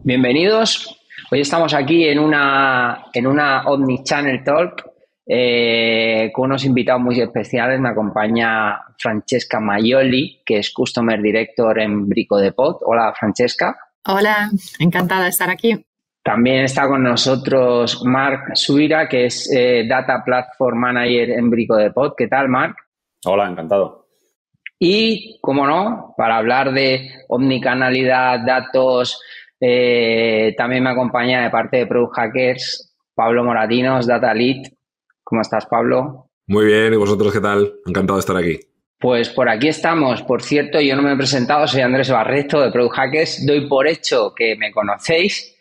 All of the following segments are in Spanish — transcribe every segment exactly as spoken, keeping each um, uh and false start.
Bienvenidos. Hoy estamos aquí en una, en una Omnichannel Talk eh, con unos invitados muy especiales. Me acompaña Francesca Maioli, que es Customer Director en Brico Dépôt. Hola, Francesca. Hola, encantada de estar aquí. También está con nosotros Marc Subira, que es eh, Data Platform Manager en Brico Dépôt. ¿Qué tal, Marc? Hola, encantado. Y, como no, para hablar de omnicanalidad, datos, eh, también me acompaña de parte de Product Hackers Pablo Moratinos, Data Lead. ¿Cómo estás, Pablo? Muy bien, ¿y vosotros qué tal? Encantado de estar aquí. Pues por aquí estamos. Por cierto, yo no me he presentado, soy Andrés Barreto de Product Hackers. Doy por hecho que me conocéis,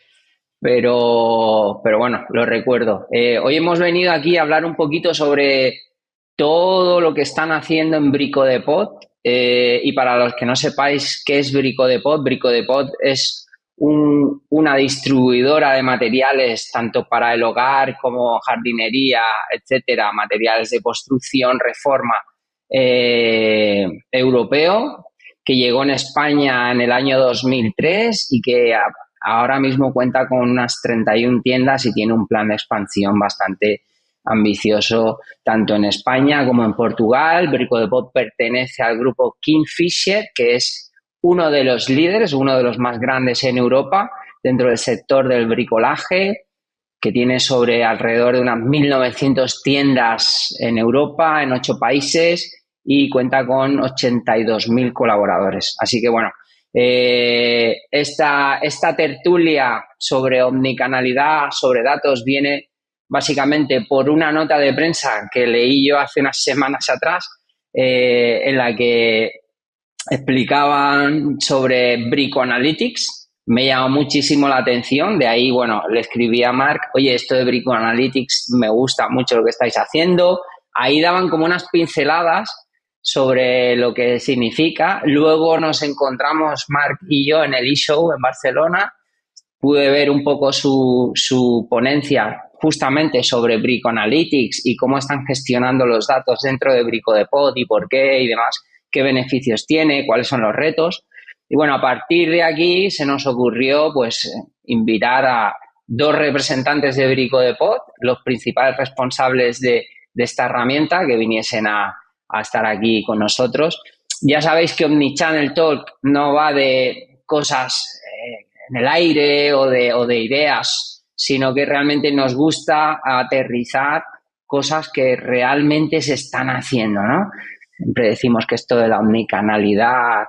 pero, pero bueno, lo recuerdo. Eh, hoy hemos venido aquí a hablar un poquito sobre todo lo que están haciendo en Brico Dépôt. Eh, y para los que no sepáis qué es Brico Dépôt, Brico Dépôt es un, una distribuidora de materiales tanto para el hogar como jardinería, etcétera, materiales de construcción, reforma, eh, europeo, que llegó en España en el año dos mil tres y que a, ahora mismo cuenta con unas treinta y una tiendas y tiene un plan de expansión bastante ambicioso tanto en España como en Portugal. Brico Dépôt pertenece al grupo Kingfisher, que es uno de los líderes, uno de los más grandes en Europa dentro del sector del bricolaje, que tiene sobre alrededor de unas mil novecientas tiendas en Europa, en ocho países, y cuenta con ochenta y dos mil colaboradores. Así que, bueno, eh, esta, esta tertulia sobre omnicanalidad, sobre datos, viene básicamente por una nota de prensa que leí yo hace unas semanas atrás, eh, en la que explicaban sobre Brico Analytics. Me llamó muchísimo la atención, de ahí, bueno, le escribí a Marc, oye, esto de Brico Analytics me gusta mucho lo que estáis haciendo. Ahí daban como unas pinceladas sobre lo que significa. Luego nos encontramos, Marc y yo, en el eShow en Barcelona. Pude ver un poco su, su ponencia justamente sobre Brico Analytics y cómo están gestionando los datos dentro de Brico Dépôt y por qué y demás, qué beneficios tiene, cuáles son los retos. Y bueno, a partir de aquí se nos ocurrió pues invitar a dos representantes de Brico Dépôt, los principales responsables de, de esta herramienta, que viniesen a, a estar aquí con nosotros. Ya sabéis que Omnichannel Talk no va de cosas eh, en el aire o de, o de ideas, sino que realmente nos gusta aterrizar cosas que realmente se están haciendo, ¿no? Siempre decimos que esto de la omnicanalidad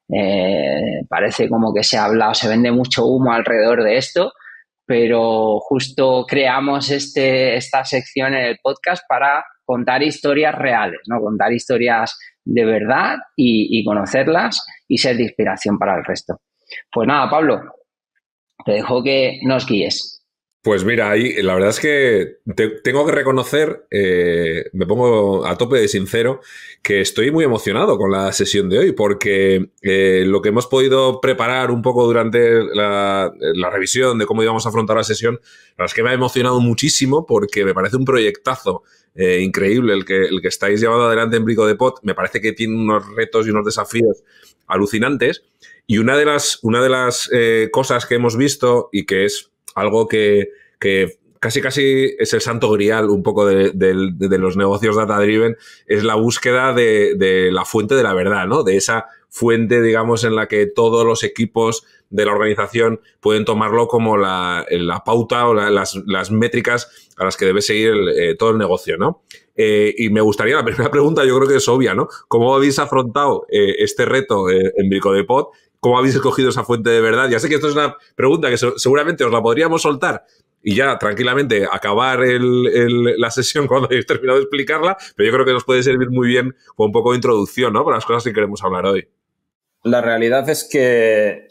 eh, parece como que se habla o se vende mucho humo alrededor de esto, pero justo creamos este, esta sección en el podcast para contar historias reales, ¿no? Contar historias de verdad y, y conocerlas y ser de inspiración para el resto. Pues nada, Pablo, te dejo que nos guíes. Pues mira, ahí la verdad es que te, tengo que reconocer, eh, me pongo a tope de sincero, que estoy muy emocionado con la sesión de hoy, porque eh, lo que hemos podido preparar un poco durante la, la revisión de cómo íbamos a afrontar la sesión, la verdad es que me ha emocionado muchísimo porque me parece un proyectazo eh, increíble el que, el que estáis llevando adelante en Brico Dépôt. Me parece que tiene unos retos y unos desafíos alucinantes. Y una de las, una de las eh, cosas que hemos visto y que es algo que, que casi casi es el santo grial un poco de, de, de los negocios data-driven, es la búsqueda de, de la fuente de la verdad, ¿no? De esa fuente, digamos, en la que todos los equipos de la organización pueden tomarlo como la, la pauta o la, las, las métricas a las que debe seguir el, eh, todo el negocio, ¿no? Eh, y me gustaría, la primera pregunta yo creo que es obvia, ¿no? ¿Cómo habéis afrontado eh, este reto eh, en Brico Dépôt? ¿Cómo habéis escogido esa fuente de verdad? Ya sé que esto es una pregunta que seguramente os la podríamos soltar y ya tranquilamente acabar el, el, la sesión cuando hayáis terminado de explicarla, pero yo creo que nos puede servir muy bien con un poco de introducción, ¿no? Para las cosas que queremos hablar hoy. La realidad es que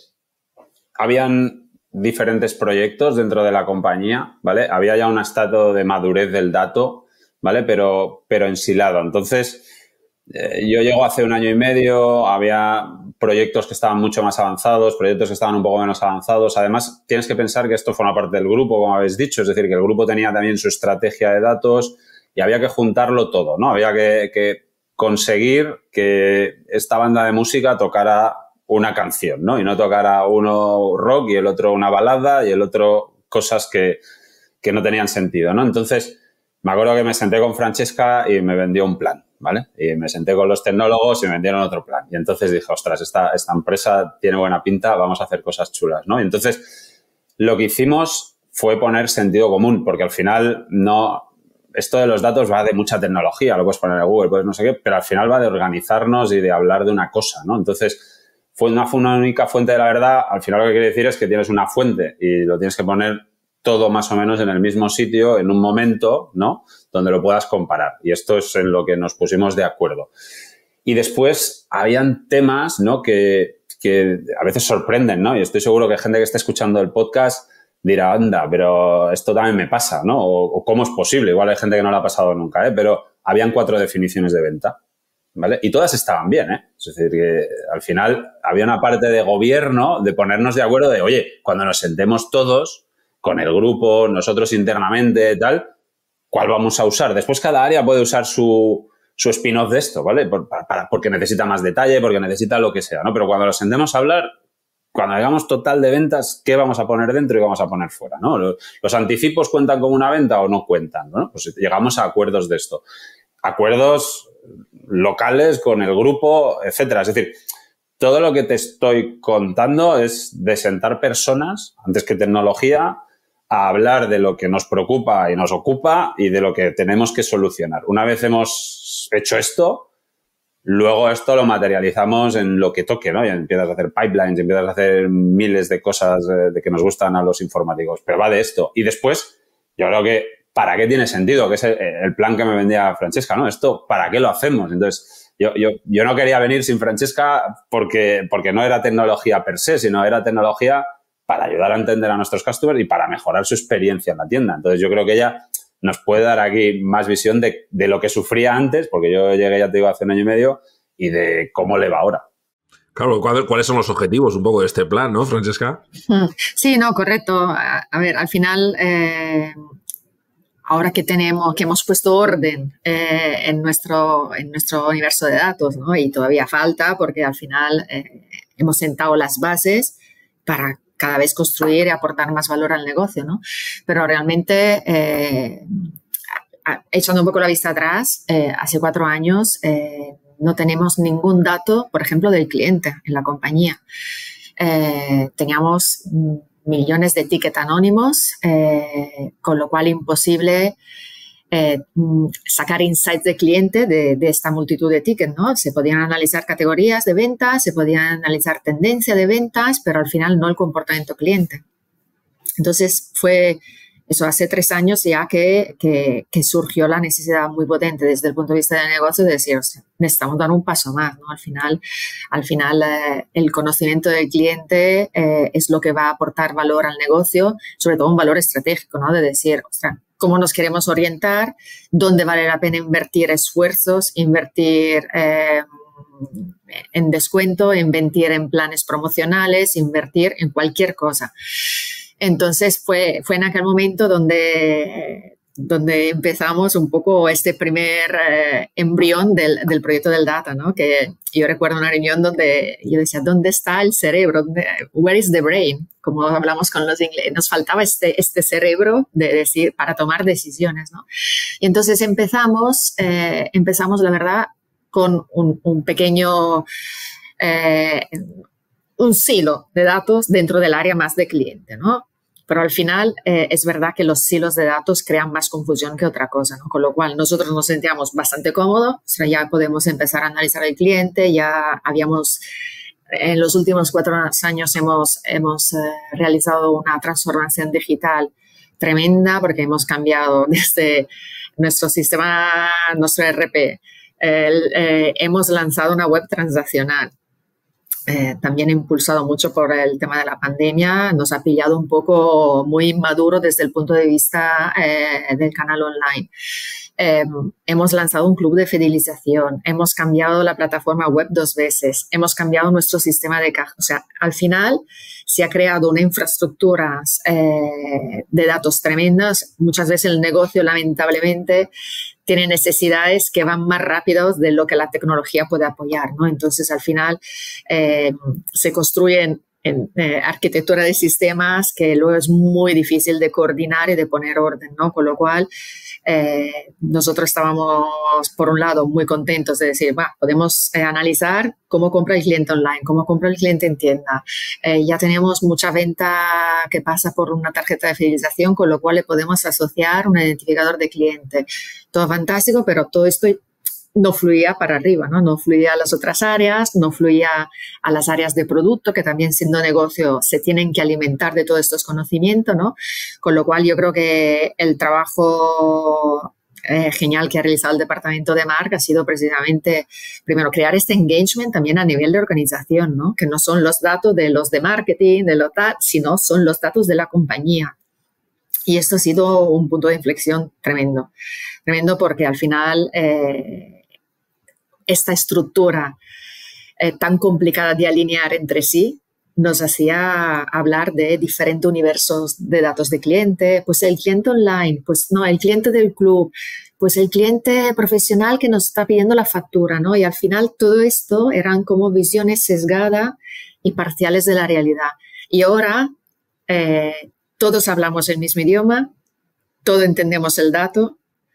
habían diferentes proyectos dentro de la compañía, ¿vale? Había ya un estado de madurez del dato, ¿vale? Pero, pero ensilado. Entonces, eh, yo llego hace un año y medio, había proyectos que estaban mucho más avanzados, proyectos que estaban un poco menos avanzados. Además, tienes que pensar que esto forma parte del grupo, como habéis dicho, es decir, que el grupo tenía también su estrategia de datos y había que juntarlo todo, ¿no? Había que, que conseguir que esta banda de música tocara una canción, ¿no? Y no tocara uno rock y el otro una balada y el otro cosas que, que no tenían sentido, ¿no? Entonces, me acuerdo que me senté con Francesca y me vendió un plan, ¿vale? Y me senté con los tecnólogos y me vendieron otro plan. Y entonces dije, ostras, esta, esta empresa tiene buena pinta, vamos a hacer cosas chulas, ¿no? Y entonces, lo que hicimos fue poner sentido común, porque al final no... Esto de los datos va de mucha tecnología, lo puedes poner en Google, puedes no sé qué, pero al final va de organizarnos y de hablar de una cosa, ¿no? Entonces, fue una, fue una única fuente de la verdad. Al final lo que quiere decir es que tienes una fuente y lo tienes que poner todo más o menos en el mismo sitio, en un momento, ¿no? Donde lo puedas comparar. Y esto es en lo que nos pusimos de acuerdo. Y después habían temas, ¿no? Que, que a veces sorprenden, ¿no? Y estoy seguro que gente que esté escuchando el podcast dirá, anda, pero esto también me pasa, ¿no? O, o cómo es posible. Igual hay gente que no le ha pasado nunca, ¿eh? Pero habían cuatro definiciones de venta, ¿vale? Y todas estaban bien, ¿eh? Es decir, que al final había una parte de gobierno de ponernos de acuerdo de, oye, cuando nos sentemos todos con el grupo, nosotros internamente, tal, ¿cuál vamos a usar? Después cada área puede usar su, su spin-off de esto, ¿vale? Por, para, porque necesita más detalle, porque necesita lo que sea, ¿no? Pero cuando nos sentemos a hablar, cuando hagamos total de ventas, ¿qué vamos a poner dentro y vamos a poner fuera, ¿no? ¿Los, los anticipos cuentan como una venta o no cuentan, ¿no? Pues llegamos a acuerdos de esto. Acuerdos locales con el grupo, etcétera. Es decir, todo lo que te estoy contando es de sentar personas, antes que tecnología, a hablar de lo que nos preocupa y nos ocupa y de lo que tenemos que solucionar. Una vez hemos hecho esto, luego esto lo materializamos en lo que toque, ¿no? Y empiezas a hacer pipelines, empiezas a hacer miles de cosas de que nos gustan a los informáticos. Pero va de esto. Y después, yo creo que ¿para qué tiene sentido? Que es el, el plan que me vendía Francesca, ¿no? Esto, ¿para qué lo hacemos? Entonces, yo, yo, yo no quería venir sin Francesca porque, porque no era tecnología per se, sino era tecnología para ayudar a entender a nuestros customers y para mejorar su experiencia en la tienda. Entonces, yo creo que ella nos puede dar aquí más visión de, de lo que sufría antes, porque yo llegué, ya te digo, hace un año y medio, y de cómo le va ahora. Claro, ¿cuáles son los objetivos un poco de este plan, no, Francesca? Sí, no, correcto. A, a ver, al final, eh, ahora que tenemos, que hemos puesto orden eh, en, nuestro, en nuestro universo de datos, ¿no? Y todavía falta, porque al final eh, hemos sentado las bases para cada vez construir y aportar más valor al negocio, ¿no? Pero realmente, eh, echando un poco la vista atrás, eh, hace cuatro años eh, no tenemos ningún dato, por ejemplo, del cliente en la compañía. Eh, teníamos millones de tickets anónimos, eh, con lo cual imposible Eh, sacar insights de cliente de, de esta multitud de tickets, ¿no? Se podían analizar categorías de ventas, se podían analizar tendencia de ventas, pero al final no el comportamiento cliente. Entonces fue eso hace tres años ya que, que, que surgió la necesidad muy potente desde el punto de vista del negocio de decir, o sea, necesitamos dar un paso más, ¿no? Al final, al final eh, el conocimiento del cliente eh, es lo que va a aportar valor al negocio, sobre todo un valor estratégico, ¿no? De decir, ostras, cómo nos queremos orientar, dónde vale la pena invertir esfuerzos, invertir eh, en descuento, invertir en planes promocionales, invertir en cualquier cosa. Entonces fue, fue en aquel momento donde, donde empezamos un poco este primer eh, embrión del, del proyecto del data, ¿no? Que yo recuerdo una reunión donde yo decía, ¿dónde está el cerebro? Where is the brain? Como hablamos con los ingleses, nos faltaba este, este cerebro de decir, para tomar decisiones, ¿no? Y entonces empezamos, eh, empezamos la verdad, con un, un pequeño, eh, un silo de datos dentro del área más de cliente, ¿no? Pero al final eh, es verdad que los silos de datos crean más confusión que otra cosa, ¿no? Con lo cual nosotros nos sentíamos bastante cómodos, o sea, ya podemos empezar a analizar el cliente, ya habíamos... En los últimos cuatro años hemos, hemos eh, realizado una transformación digital tremenda porque hemos cambiado desde nuestro sistema, nuestro E R P. Eh, eh, hemos lanzado una web transaccional. Eh, también impulsado mucho por el tema de la pandemia. Nos ha pillado un poco muy inmaduro desde el punto de vista eh, del canal online. Eh, hemos lanzado un club de fidelización, hemos cambiado la plataforma web dos veces, hemos cambiado nuestro sistema de caja. O sea, al final se ha creado una infraestructura eh, de datos tremendas. Muchas veces el negocio, lamentablemente, tiene necesidades que van más rápidos de lo que la tecnología puede apoyar, ¿no? Entonces, al final, eh, se construyen en eh, arquitectura de sistemas que luego es muy difícil de coordinar y de poner orden, ¿no? Con lo cual, eh, nosotros estábamos, por un lado, muy contentos de decir, bah, podemos eh, analizar cómo compra el cliente online, cómo compra el cliente en tienda. Eh, ya tenemos mucha venta que pasa por una tarjeta de fidelización, con lo cual le podemos asociar un identificador de cliente. Todo fantástico, pero todo esto no fluía para arriba, ¿no? No fluía a las otras áreas, no fluía a las áreas de producto, que también siendo negocio se tienen que alimentar de todos estos conocimientos, ¿no? Con lo cual yo creo que el trabajo eh, genial que ha realizado el departamento de marca ha sido precisamente, primero, crear este engagement también a nivel de organización, ¿no? Que no son los datos de los de marketing, de los datos, sino son los datos de la compañía. Y esto ha sido un punto de inflexión tremendo. Tremendo porque al final eh, esta estructura eh, tan complicada de alinear entre sí nos hacía hablar de diferentes universos de datos de cliente. Pues el cliente online, pues no, el cliente del club, pues el cliente profesional que nos está pidiendo la factura, ¿no? Y al final todo esto eran como visiones sesgadas y parciales de la realidad. Y ahora eh, todos hablamos el mismo idioma, todos entendemos el dato.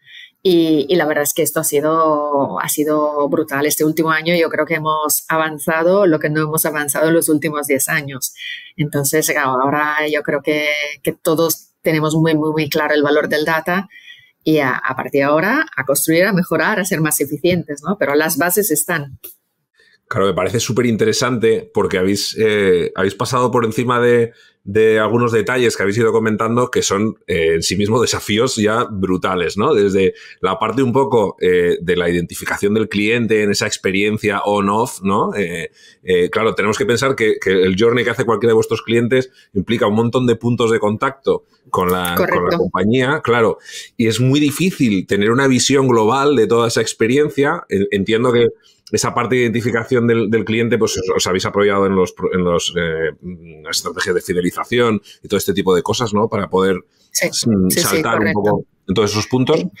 Y, y la verdad es que esto ha sido, ha sido brutal. Este último año yo creo que hemos avanzado lo que no hemos avanzado en los últimos diez años. Entonces, ahora yo creo que, que todos tenemos muy, muy, muy claro el valor del data y a, a partir de ahora a construir, a mejorar, a ser más eficientes, ¿no? Pero las bases están. Claro, me parece súper interesante porque habéis, eh, habéis pasado por encima de, de algunos detalles que habéis ido comentando que son eh, en sí mismos desafíos ya brutales, ¿no? Desde la parte un poco eh, de la identificación del cliente en esa experiencia on-off, ¿no? Eh, eh, claro, tenemos que pensar que, que el journey que hace cualquiera de vuestros clientes implica un montón de puntos de contacto con la, con la compañía, claro, y es muy difícil tener una visión global de toda esa experiencia. Entiendo que esa parte de identificación del, del cliente, pues os, os habéis apoyado en los, en los eh, estrategias de fidelización y todo este tipo de cosas, ¿no? Para poder sí, saltar sí, un poco en todos esos puntos. Sí.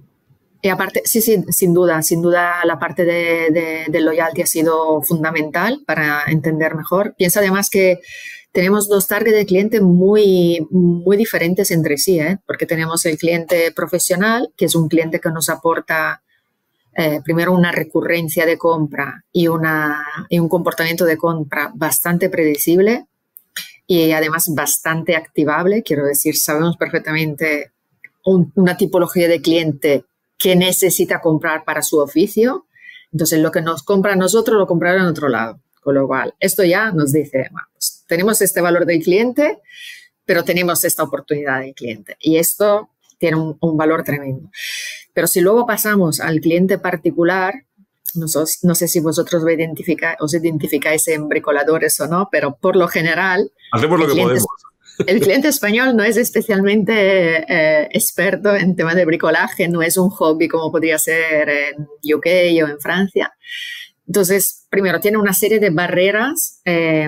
Y aparte, sí, sí, sin duda, sin duda la parte de, de, de loyalty ha sido fundamental para entender mejor. Piensa además que tenemos dos targets de cliente muy, muy diferentes entre sí, ¿eh? Porque tenemos el cliente profesional, que es un cliente que nos aporta Eh, primero una recurrencia de compra y, una, y un comportamiento de compra bastante predecible y además bastante activable. Quiero decir, sabemos perfectamente un, una tipología de cliente que necesita comprar para su oficio. Entonces, lo que nos compra a nosotros lo comprará en otro lado. Con lo cual, esto ya nos dice, bueno, pues, tenemos este valor del cliente, pero tenemos esta oportunidad del cliente. Y esto tiene un, un valor tremendo. Pero si luego pasamos al cliente particular, no, sos, no sé si vosotros identifica, os identificáis en bricoladores o no, pero por lo general... Hacemos lo que cliente, podemos. El cliente español no es especialmente eh, experto en temas de bricolaje, no es un hobby como podría ser en U K o en Francia. Entonces, primero, tiene una serie de barreras eh,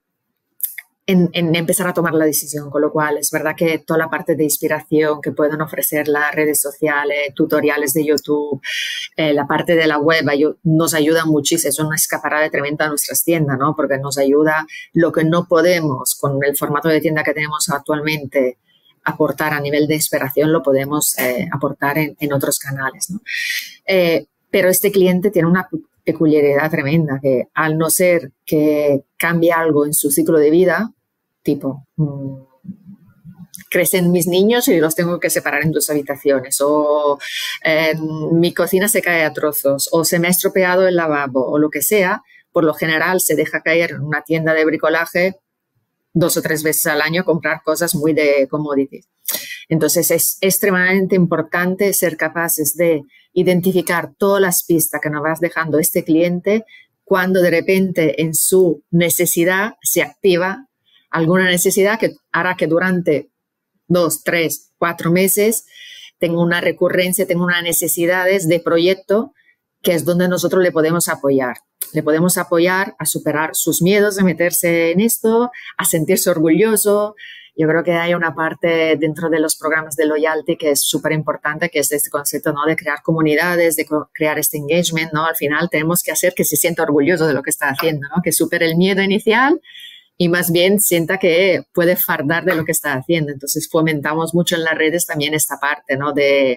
En, en empezar a tomar la decisión, con lo cual es verdad que toda la parte de inspiración que pueden ofrecer las redes sociales, tutoriales de YouTube, eh, la parte de la web ayu- nos ayuda muchísimo, es una escaparada tremenda a nuestras tiendas, ¿no? Porque nos ayuda lo que no podemos con el formato de tienda que tenemos actualmente aportar a nivel de inspiración, lo podemos eh, aportar en, en otros canales, ¿no? Eh, pero este cliente tiene una peculiaridad tremenda, que al no ser que cambie algo en su ciclo de vida, tipo, mmm, crecen mis niños y los tengo que separar en dos habitaciones, o eh, mi cocina se cae a trozos, o se me ha estropeado el lavabo, o lo que sea, por lo general se deja caer en una tienda de bricolaje dos o tres veces al año a comprar cosas muy de commodities. Entonces, es extremadamente importante ser capaces de identificar todas las pistas que nos vas dejando este cliente cuando de repente en su necesidad se activa alguna necesidad que hará que durante dos, tres, cuatro meses tenga una recurrencia, tenga unas necesidades de proyecto que es donde nosotros le podemos apoyar. Le podemos apoyar a superar sus miedos de meterse en esto, a sentirse orgulloso. Yo creo que hay una parte dentro de los programas de loyalty que es súper importante, que es este concepto, ¿no?, de crear comunidades, de crear este engagement, ¿no? Al final tenemos que hacer que se sienta orgulloso de lo que está haciendo, ¿no? Que supere el miedo inicial y más bien sienta que puede fardar de lo que está haciendo. Entonces fomentamos mucho en las redes también esta parte, ¿no? De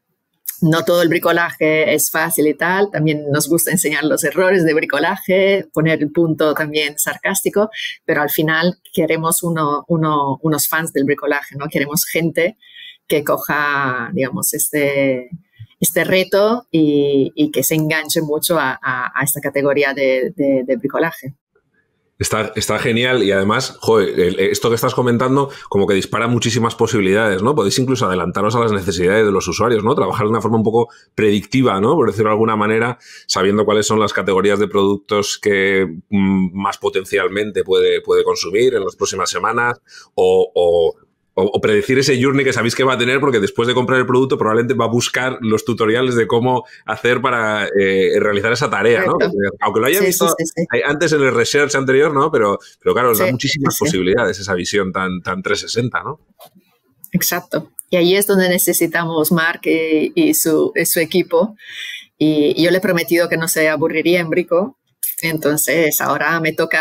no todo el bricolaje es fácil y tal, también nos gusta enseñar los errores de bricolaje, poner el punto también sarcástico, pero al final queremos uno, uno, unos fans del bricolaje, ¿no? Queremos gente que coja, digamos, este, este reto y, y que se enganche mucho a, a, a esta categoría de, de, de bricolaje. Está, está genial y además, joder, esto que estás comentando como que dispara muchísimas posibilidades, ¿no? Podéis incluso adelantaros a las necesidades de los usuarios, ¿no? Trabajar de una forma un poco predictiva, ¿no? Por decirlo de alguna manera, sabiendo cuáles son las categorías de productos que mm, más potencialmente puede, puede consumir en las próximas semanas o... o O, o predecir ese journey que sabéis que va a tener porque después de comprar el producto probablemente va a buscar los tutoriales de cómo hacer para eh, realizar esa tarea, ¿no? Porque, aunque lo haya sí, visto sí, sí, sí. antes en el research anterior, ¿no? Pero, pero claro, os da sí, muchísimas sí, posibilidades esa visión tan, tan trescientos sesenta, ¿no? Exacto. Y ahí es donde necesitamos Mark y, y, su, y su equipo. Y, y yo le he prometido que no se aburriría en Brico. Entonces ahora me toca,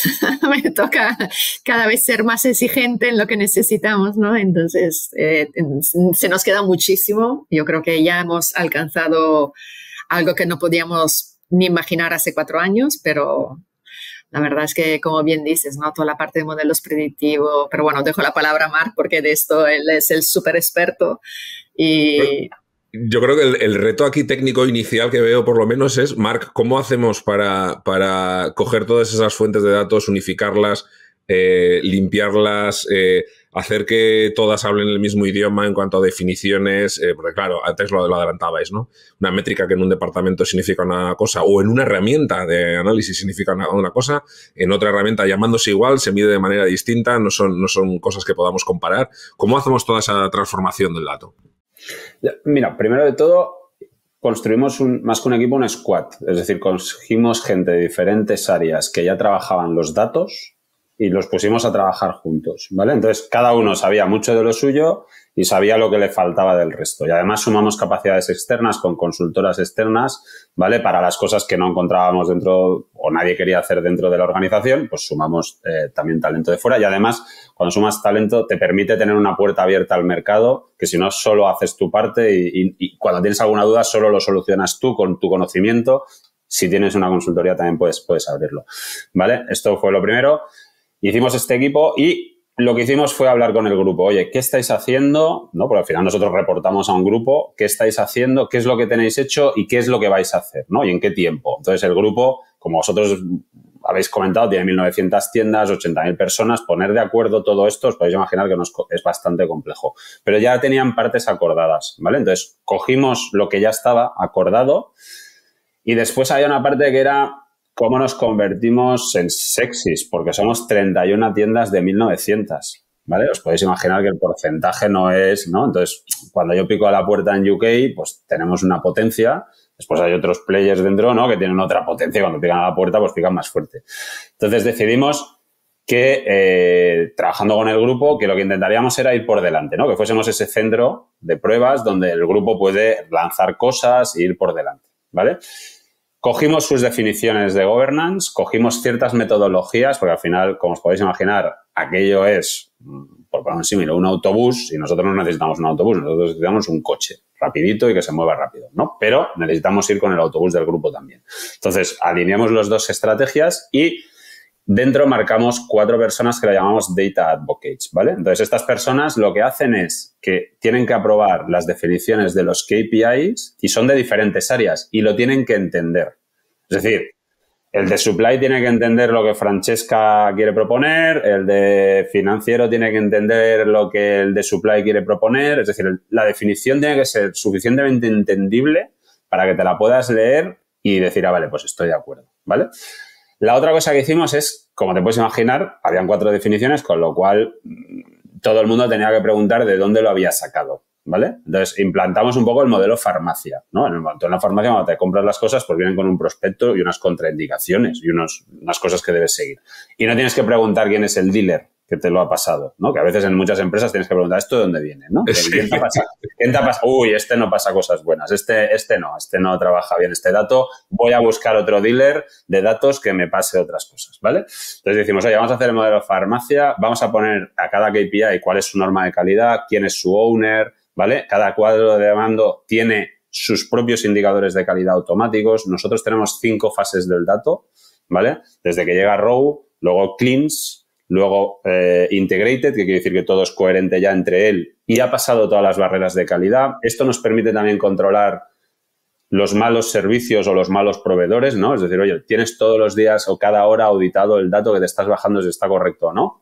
me toca cada vez ser más exigente en lo que necesitamos, ¿no? Entonces eh, se nos queda muchísimo. Yo creo que ya hemos alcanzado algo que no podíamos ni imaginar hace cuatro años, pero la verdad es que, como bien dices, ¿no? Toda la parte de modelos predictivos, pero bueno, dejo la palabra a Mark porque de esto él es el súper experto y... Yo creo que el, el reto aquí técnico inicial que veo por lo menos es, Marc, ¿cómo hacemos para, para coger todas esas fuentes de datos, unificarlas, eh, limpiarlas, eh, hacer que todas hablen el mismo idioma en cuanto a definiciones? Eh, porque claro, antes lo, lo adelantabais, ¿no? Una métrica que en un departamento significa una cosa o en una herramienta de análisis significa una, una cosa, en otra herramienta llamándose igual se mide de manera distinta, no son, no son cosas que podamos comparar. ¿Cómo hacemos toda esa transformación del dato? Mira, primero de todo, construimos un, más que un equipo, un squad. Es decir, cogimos gente de diferentes áreas que ya trabajaban los datos y los pusimos a trabajar juntos, ¿vale? Entonces, cada uno sabía mucho de lo suyo y sabía lo que le faltaba del resto. Y además sumamos capacidades externas con consultoras externas, ¿vale? Para las cosas que no encontrábamos dentro o nadie quería hacer dentro de la organización, pues sumamos eh, también talento de fuera. Y además, cuando sumas talento, te permite tener una puerta abierta al mercado, que si no, solo haces tu parte y, y, y cuando tienes alguna duda, solo lo solucionas tú con tu conocimiento. Si tienes una consultoría, también puedes, puedes abrirlo, ¿vale? Esto fue lo primero. Hicimos este equipo y lo que hicimos fue hablar con el grupo. Oye, ¿qué estáis haciendo? ¿No? Porque al final nosotros reportamos a un grupo. ¿Qué estáis haciendo? ¿Qué es lo que tenéis hecho? ¿Y qué es lo que vais a hacer? ¿No? ¿Y en qué tiempo? Entonces, el grupo, como vosotros habéis comentado, tiene mil novecientas tiendas, ochenta mil personas. Poner de acuerdo todo esto, os podéis imaginar que nos, es bastante complejo. Pero ya tenían partes acordadas, ¿vale? Entonces, cogimos lo que ya estaba acordado y después había una parte que era cómo nos convertimos en sexys, porque somos treinta y una tiendas de mil novecientas, ¿vale? Os podéis imaginar que el porcentaje no es, ¿no? Entonces, cuando yo pico a la puerta en U K, pues tenemos una potencia. Después hay otros players dentro, ¿no? Que tienen otra potencia. Cuando pican a la puerta, pues pican más fuerte. Entonces, decidimos que, eh, trabajando con el grupo, que lo que intentaríamos era ir por delante, ¿no? Que fuésemos ese centro de pruebas donde el grupo puede lanzar cosas e ir por delante, ¿vale? Cogimos sus definiciones de governance, cogimos ciertas metodologías, porque al final, como os podéis imaginar, aquello es, por poner un símil, un autobús y nosotros no necesitamos un autobús, nosotros necesitamos un coche rapidito y que se mueva rápido, ¿no? Pero necesitamos ir con el autobús del grupo también. Entonces, alineamos las dos estrategias y dentro marcamos cuatro personas que la llamamos Data Advocates, ¿vale? Entonces, estas personas lo que hacen es que tienen que aprobar las definiciones de los K P Is y son de diferentes áreas y lo tienen que entender. Es decir, el de Supply tiene que entender lo que Francesca quiere proponer, el de Financiero tiene que entender lo que el de Supply quiere proponer. Es decir, la definición tiene que ser suficientemente entendible para que te la puedas leer y decir, ah, vale, pues estoy de acuerdo, ¿vale? La otra cosa que hicimos es, como te puedes imaginar, habían cuatro definiciones, con lo cual todo el mundo tenía que preguntar de dónde lo había sacado, ¿vale? Entonces, implantamos un poco el modelo farmacia, ¿no? En el momento en la farmacia, cuando te compras las cosas, pues vienen con un prospecto y unas contraindicaciones y unos, unas cosas que debes seguir. Y no tienes que preguntar quién es el dealer que te lo ha pasado, ¿no? Que a veces en muchas empresas tienes que preguntar, ¿esto de dónde viene, no? Sí. ¿Quién te ha pasado? ¿Quién te ha pasado? Uy, este no pasa cosas buenas, este, este no, este no trabaja bien este dato, voy a buscar otro dealer de datos que me pase otras cosas, ¿vale? Entonces decimos, oye, vamos a hacer el modelo farmacia, vamos a poner a cada K P I cuál es su norma de calidad, quién es su owner, ¿vale? Cada cuadro de mando tiene sus propios indicadores de calidad automáticos. Nosotros tenemos cinco fases del dato, ¿vale? Desde que llega Raw, luego Cleans, luego eh, Integrated, que quiere decir que todo es coherente ya entre él y ha pasado todas las barreras de calidad. Esto nos permite también controlar los malos servicios o los malos proveedores, ¿no? Es decir, oye, tienes todos los días o cada hora auditado el dato que te estás bajando si está correcto o no.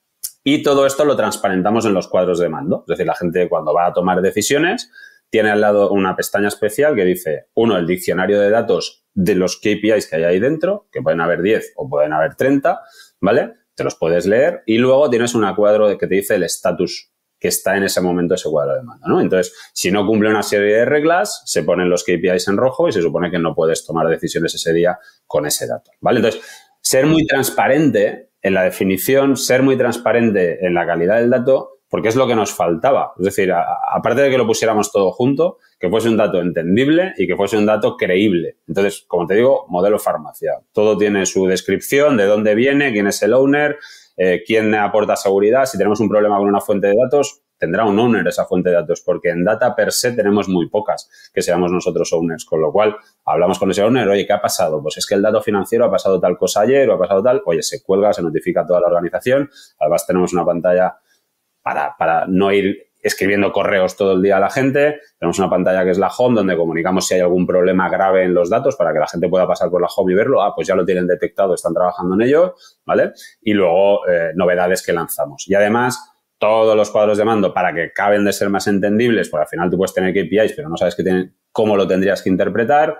Y todo esto lo transparentamos en los cuadros de mando. Es decir, la gente cuando va a tomar decisiones tiene al lado una pestaña especial que dice, uno, el diccionario de datos de los K P Is que hay ahí dentro, que pueden haber diez o pueden haber treinta, ¿vale? Te los puedes leer y luego tienes un cuadro que te dice el estatus que está en ese momento ese cuadro de mando, ¿no? Entonces, si no cumple una serie de reglas, se ponen los K P Is en rojo y se supone que no puedes tomar decisiones ese día con ese dato, ¿vale? Entonces, ser muy transparente en la definición, ser muy transparente en la calidad del dato, porque es lo que nos faltaba. Es decir, a, a, aparte de que lo pusiéramos todo junto, que fuese un dato entendible y que fuese un dato creíble. Entonces, como te digo, modelo farmacia. Todo tiene su descripción, de dónde viene, quién es el owner, eh, quién aporta seguridad. Si tenemos un problema con una fuente de datos, tendrá un owner esa fuente de datos, porque en data per se tenemos muy pocas que seamos nosotros owners, con lo cual hablamos con ese owner, oye, ¿qué ha pasado? Pues es que el dato financiero ha pasado tal cosa ayer o ha pasado tal, oye, se cuelga, se notifica a toda la organización, además tenemos una pantalla para, para no ir escribiendo correos todo el día a la gente, tenemos una pantalla que es la home donde comunicamos si hay algún problema grave en los datos para que la gente pueda pasar por la home y verlo, ah, pues ya lo tienen detectado, están trabajando en ello, ¿vale? Y luego eh, novedades que lanzamos. Y además, todos los cuadros de mando para que acaben de ser más entendibles, porque al final tú puedes tener K P Is, pero no sabes que tienen, cómo lo tendrías que interpretar.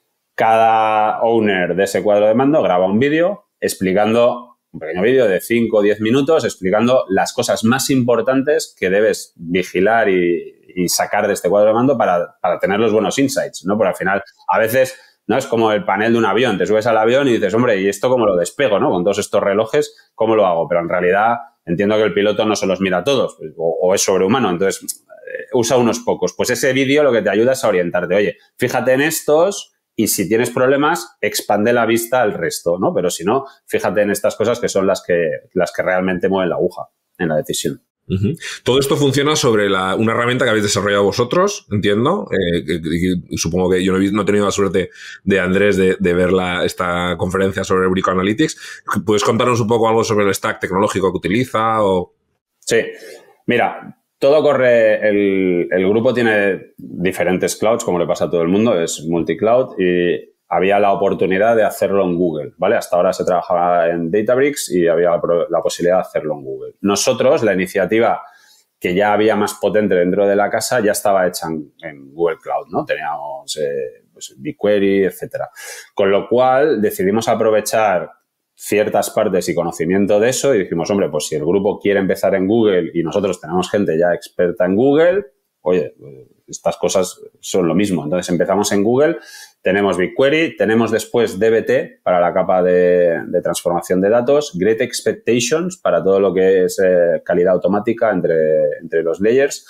Cada owner de ese cuadro de mando graba un vídeo explicando, un pequeño vídeo de cinco o diez minutos, explicando las cosas más importantes que debes vigilar y, y sacar de este cuadro de mando para, para tener los buenos insights, ¿no? Porque al final, a veces, ¿no? Es como el panel de un avión. Te subes al avión y dices, hombre, ¿y esto cómo lo despego, no? Con todos estos relojes, ¿cómo lo hago? Pero en realidad entiendo que el piloto no se los mira a todos o, o es sobrehumano, entonces eh, usa unos pocos. Pues ese vídeo lo que te ayuda es a orientarte. Oye, fíjate en estos y si tienes problemas, expande la vista al resto, ¿no? Pero si no, fíjate en estas cosas que son las que, las que realmente mueven la aguja en la decisión. Uh-huh. Todo esto funciona sobre la, una herramienta que habéis desarrollado vosotros, entiendo. Eh, y, y supongo que yo no he, no he tenido la suerte de Andrés de, de ver la, esta conferencia sobre Brico Analytics. ¿Puedes contarnos un poco algo sobre el stack tecnológico que utiliza? O... Sí, mira, todo corre, el, el grupo tiene diferentes clouds, como le pasa a todo el mundo, es multicloud y había la oportunidad de hacerlo en Google, ¿vale? Hasta ahora se trabajaba en Databricks y había la, la posibilidad de hacerlo en Google. Nosotros, la iniciativa que ya había más potente dentro de la casa, ya estaba hecha en, en Google Cloud, ¿no? Teníamos eh, pues, BigQuery, etcétera. Con lo cual, decidimos aprovechar ciertas partes y conocimiento de eso y dijimos, hombre, pues si el grupo quiere empezar en Google y nosotros tenemos gente ya experta en Google, oye, estas cosas son lo mismo. Entonces empezamos en Google, tenemos BigQuery, tenemos después D B T para la capa de, de transformación de datos, Great Expectations para todo lo que es eh, calidad automática entre, entre los layers.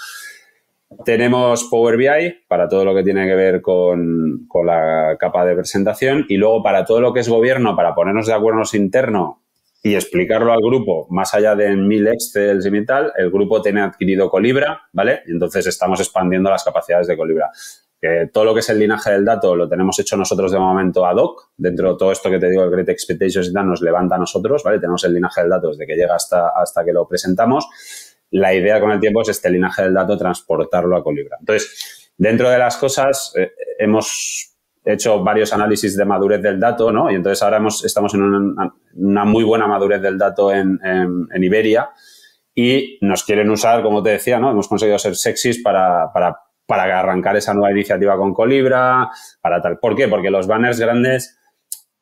Tenemos Power B I para todo lo que tiene que ver con, con la capa de presentación y luego para todo lo que es gobierno, para ponernos de acuerdo interno y explicarlo al grupo, más allá de mil Excels y tal, el grupo tiene adquirido Colibra, ¿vale? Y entonces estamos expandiendo las capacidades de Colibra. Que todo lo que es el linaje del dato lo tenemos hecho nosotros de momento ad hoc. Dentro de todo esto que te digo, el Great Expectations y tal, nos levanta a nosotros, ¿vale? Tenemos el linaje del dato desde que llega hasta, hasta que lo presentamos. La idea con el tiempo es este linaje del dato transportarlo a Colibra. Entonces, dentro de las cosas, eh, hemos hecho varios análisis de madurez del dato, ¿no? Y entonces ahora hemos, estamos en una, una muy buena madurez del dato en, en, en Iberia y nos quieren usar, como te decía, ¿no? Hemos conseguido ser sexys para, para, para arrancar esa nueva iniciativa con Colibra, para tal. ¿Por qué? Porque los banners grandes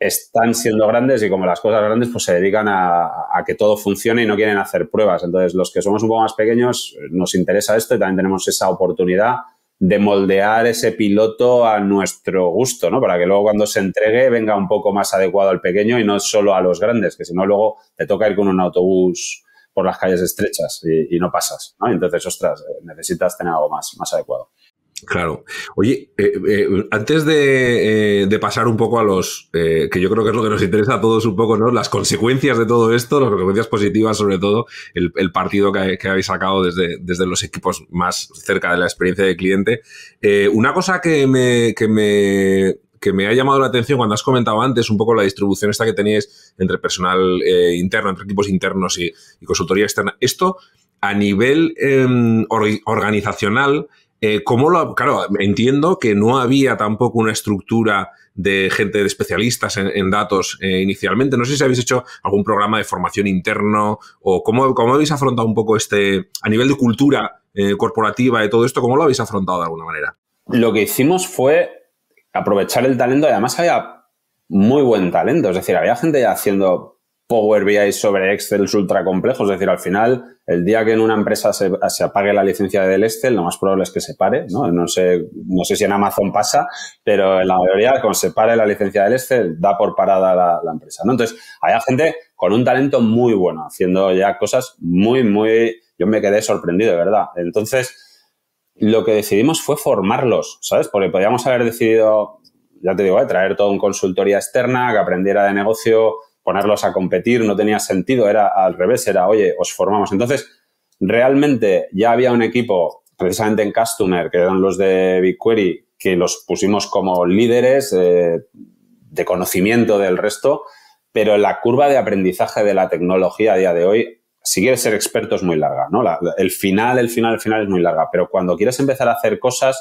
están siendo grandes y como las cosas grandes pues se dedican a, a que todo funcione y no quieren hacer pruebas. Entonces, los que somos un poco más pequeños nos interesa esto y también tenemos esa oportunidad de moldear ese piloto a nuestro gusto, ¿no? Para que luego cuando se entregue venga un poco más adecuado al pequeño y no solo a los grandes, que si no luego te toca ir con un autobús por las calles estrechas y, y no pasas, ¿no? Entonces, ostras, necesitas tener algo más, más adecuado. Claro. Oye, eh, eh, antes de, eh, de pasar un poco a los, eh, que yo creo que es lo que nos interesa a todos un poco, ¿no? Las consecuencias de todo esto, las consecuencias positivas, sobre todo, el, el partido que, que habéis sacado desde, desde los equipos más cerca de la experiencia del cliente. Eh, una cosa que me, que me, que me ha llamado la atención cuando has comentado antes un poco la distribución esta que teníais entre personal eh, interno, entre equipos internos y, y consultoría externa. Esto, a nivel eh, or, organizacional, Eh, ¿cómo lo, claro, entiendo que no había tampoco una estructura de gente de especialistas en, en datos eh, inicialmente. No sé si habéis hecho algún programa de formación interno o cómo, cómo habéis afrontado un poco este, a nivel de cultura eh, corporativa y todo esto, ¿cómo lo habéis afrontado de alguna manera? Lo que hicimos fue aprovechar el talento y además había muy buen talento. Es decir, había gente ya haciendo Power B I sobre Excel ultra complejos. Es decir, al final, el día que en una empresa se, se apague la licencia del Excel, lo más probable es que se pare, ¿no? No sé, no sé si en Amazon pasa, pero en la mayoría, cuando se pare la licencia del Excel, da por parada la, la empresa, ¿no? Entonces, había gente con un talento muy bueno, haciendo ya cosas muy, muy... Yo me quedé sorprendido, de verdad. Entonces, lo que decidimos fue formarlos, ¿sabes? Porque podíamos haber decidido, ya te digo, ¿eh? traer toda una consultoría externa que aprendiera de negocio, ponerlos a competir, no tenía sentido, era al revés, era, oye, os formamos. Entonces, realmente ya había un equipo, precisamente en Customer, que eran los de BigQuery, que los pusimos como líderes eh, de conocimiento del resto, pero la curva de aprendizaje de la tecnología a día de hoy, si quieres ser experto es muy larga, ¿no? La, el final, el final, el final es muy larga, pero cuando quieres empezar a hacer cosas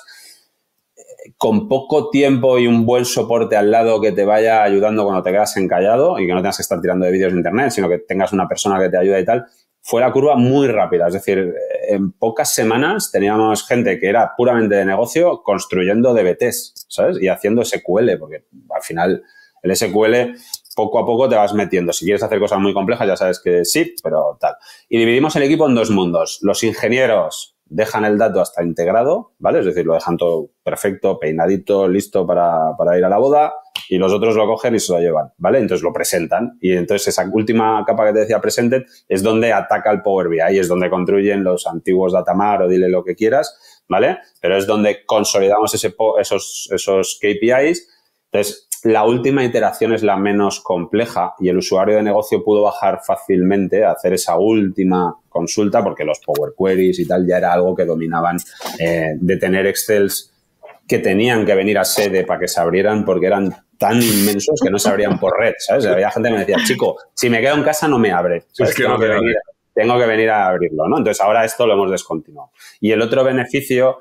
con poco tiempo y un buen soporte al lado que te vaya ayudando cuando te quedas encallado y que no tengas que estar tirando de vídeos de internet, sino que tengas una persona que te ayude y tal, fue la curva muy rápida. Es decir, en pocas semanas teníamos gente que era puramente de negocio construyendo D B Ts, ¿sabes? Y haciendo S Q L, porque al final el S Q L poco a poco te vas metiendo. Si quieres hacer cosas muy complejas ya sabes que sí, pero tal. Y dividimos el equipo en dos mundos. Los ingenieros dejan el dato hasta integrado, ¿vale? Es decir, lo dejan todo perfecto, peinadito, listo para, para ir a la boda y los otros lo cogen y se lo llevan, ¿vale? Entonces lo presentan y entonces esa última capa que te decía Presented es donde ataca el Power B I, es donde construyen los antiguos Datamar o dile lo que quieras, ¿vale? Pero es donde consolidamos ese, esos, esos K P Is. Entonces, la última iteración es la menos compleja y el usuario de negocio pudo bajar fácilmente a hacer esa última consulta porque los Power Queries y tal ya era algo que dominaban, eh, de tener Excels que tenían que venir a sede para que se abrieran porque eran tan inmensos que no se abrían por red, ¿sabes? Había gente que me decía, chico, si me quedo en casa no me abre, ¿sabes? Es que tengo, no que venir, tengo que venir a abrirlo, ¿no? Entonces, ahora esto lo hemos descontinuado. Y el otro beneficio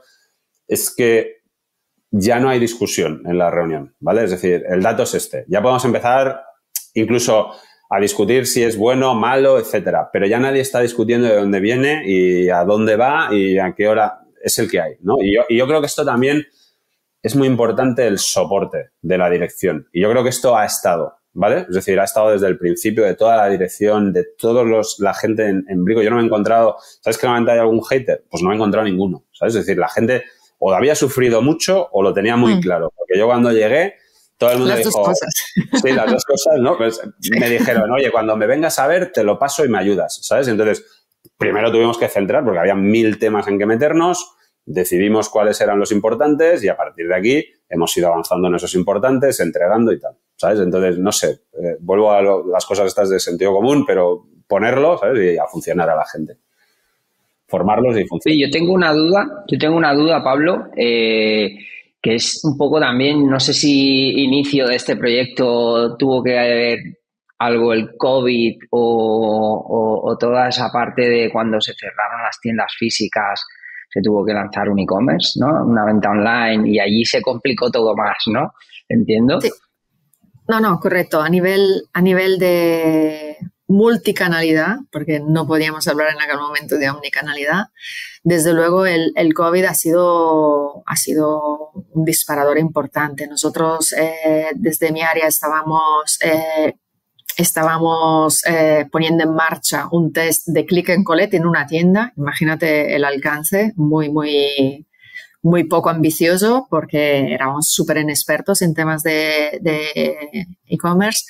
es que ya no hay discusión en la reunión, ¿vale? Es decir, el dato es este. Ya podemos empezar incluso a discutir si es bueno, malo, etcétera. Pero ya nadie está discutiendo de dónde viene y a dónde va y a qué hora es el que hay, ¿no? Y yo, y yo creo que esto también es muy importante, el soporte de la dirección. Y yo creo que esto ha estado, ¿vale? Es decir, ha estado desde el principio de toda la dirección, de todos los, la gente en, en Brico. Yo no me he encontrado, ¿sabes que normalmente hay algún hater? Pues no me he encontrado ninguno, ¿sabes? Es decir, la gente o lo había sufrido mucho o lo tenía muy mm. claro. Porque yo cuando llegué, todo el mundo las dijo... Las dos cosas. Sí, las dos cosas, ¿no? Pues me dijeron, oye, cuando me vengas a ver, te lo paso y me ayudas, ¿sabes? Entonces, primero tuvimos que centrar porque había mil temas en que meternos, decidimos cuáles eran los importantes y a partir de aquí hemos ido avanzando en esos importantes, entregando y tal, ¿sabes? Entonces, no sé, eh, vuelvo a lo, las cosas estas de sentido común, pero ponerlo, ¿sabes? Y a funcionar a la gente. Formarlos y funcionar. Sí, yo tengo una duda, yo tengo una duda, Pablo, eh, que es un poco también, no sé si inicio de este proyecto tuvo que haber algo el COVID o, o, o toda esa parte de cuando se cerraron las tiendas físicas, se tuvo que lanzar un e-commerce, ¿no? Una venta online y allí se complicó todo más, ¿no? ¿Entiendo? Sí. No, no, correcto. A nivel, a nivel de multicanalidad, porque no podíamos hablar en aquel momento de omnicanalidad, desde luego el, el COVID ha sido, ha sido un disparador importante. Nosotros eh, desde mi área estábamos, eh, estábamos eh, poniendo en marcha un test de click and collect en una tienda. Imagínate el alcance, muy, muy, muy poco ambicioso porque éramos súper inexpertos en temas de, de e-commerce.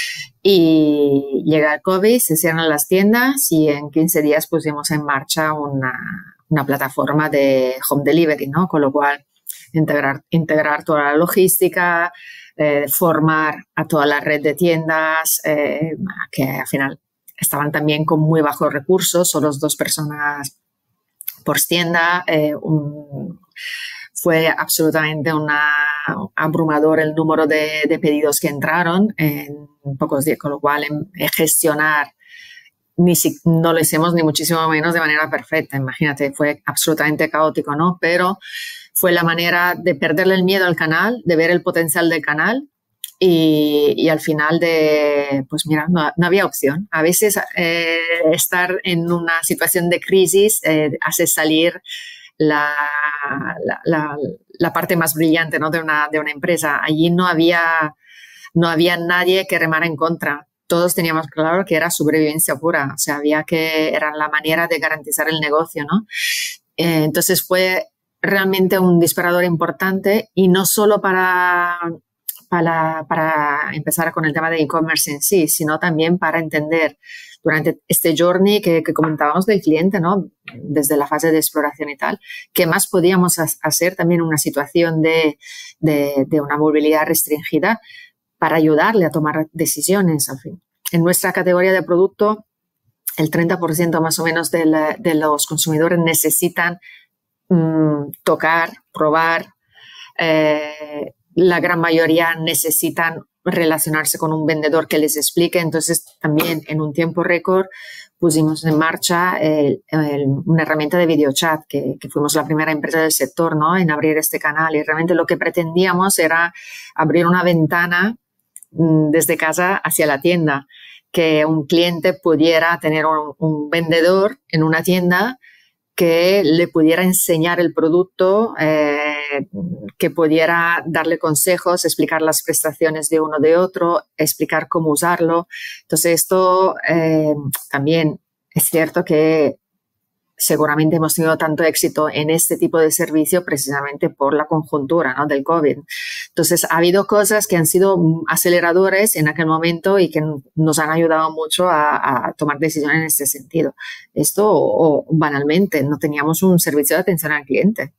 Y llega el COVID, se cierran las tiendas y en quince días pusimos en marcha una, una plataforma de home delivery, ¿no? Con lo cual integrar, integrar toda la logística, eh, formar a toda la red de tiendas, eh, que al final estaban también con muy bajos recursos, solo dos personas por tienda. Eh, un, fue absolutamente una, abrumador el número de, de pedidos que entraron en pocos días, con lo cual en, en gestionar ni si, no lo hicimos ni muchísimo menos de manera perfecta. Imagínate, fue absolutamente caótico, ¿no? Pero fue la manera de perderle el miedo al canal, de ver el potencial del canal y, y al final de, pues mira, no, no había opción. A veces eh, estar en una situación de crisis eh, hace salir la, la, la, la parte más brillante, ¿no? de, una, de una empresa. Allí no había, no había nadie que remara en contra. Todos teníamos claro que era sobrevivencia pura. O sea, había que, era la manera de garantizar el negocio, ¿no? Eh, entonces fue realmente un disparador importante y no solo para, para, para empezar con el tema de e-commerce en sí, sino también para entender durante este journey que, que comentábamos del cliente, ¿no? Desde la fase de exploración y tal, qué más podíamos hacer también en una situación de, de, de una movilidad restringida para ayudarle a tomar decisiones, al fin. En nuestra categoría de producto, el treinta por ciento más o menos de, la, de los consumidores necesitan mmm, tocar, probar. Eh, la gran mayoría necesitan relacionarse con un vendedor que les explique. Entonces, también en un tiempo récord pusimos en marcha el, el, una herramienta de videochat, que, que fuimos la primera empresa del sector, ¿no? en abrir este canal. Y realmente lo que pretendíamos era abrir una ventana mmm, desde casa hacia la tienda, que un cliente pudiera tener un, un vendedor en una tienda que le pudiera enseñar el producto, eh, que pudiera darle consejos, explicar las prestaciones de uno de otro, explicar cómo usarlo. Entonces, esto eh, también es cierto que seguramente hemos tenido tanto éxito en este tipo de servicio precisamente por la conjuntura, ¿no? del COVID. Entonces, ha habido cosas que han sido aceleradores en aquel momento y que nos han ayudado mucho a, a tomar decisiones en este sentido. Esto, o, o banalmente, no teníamos un servicio de atención al cliente.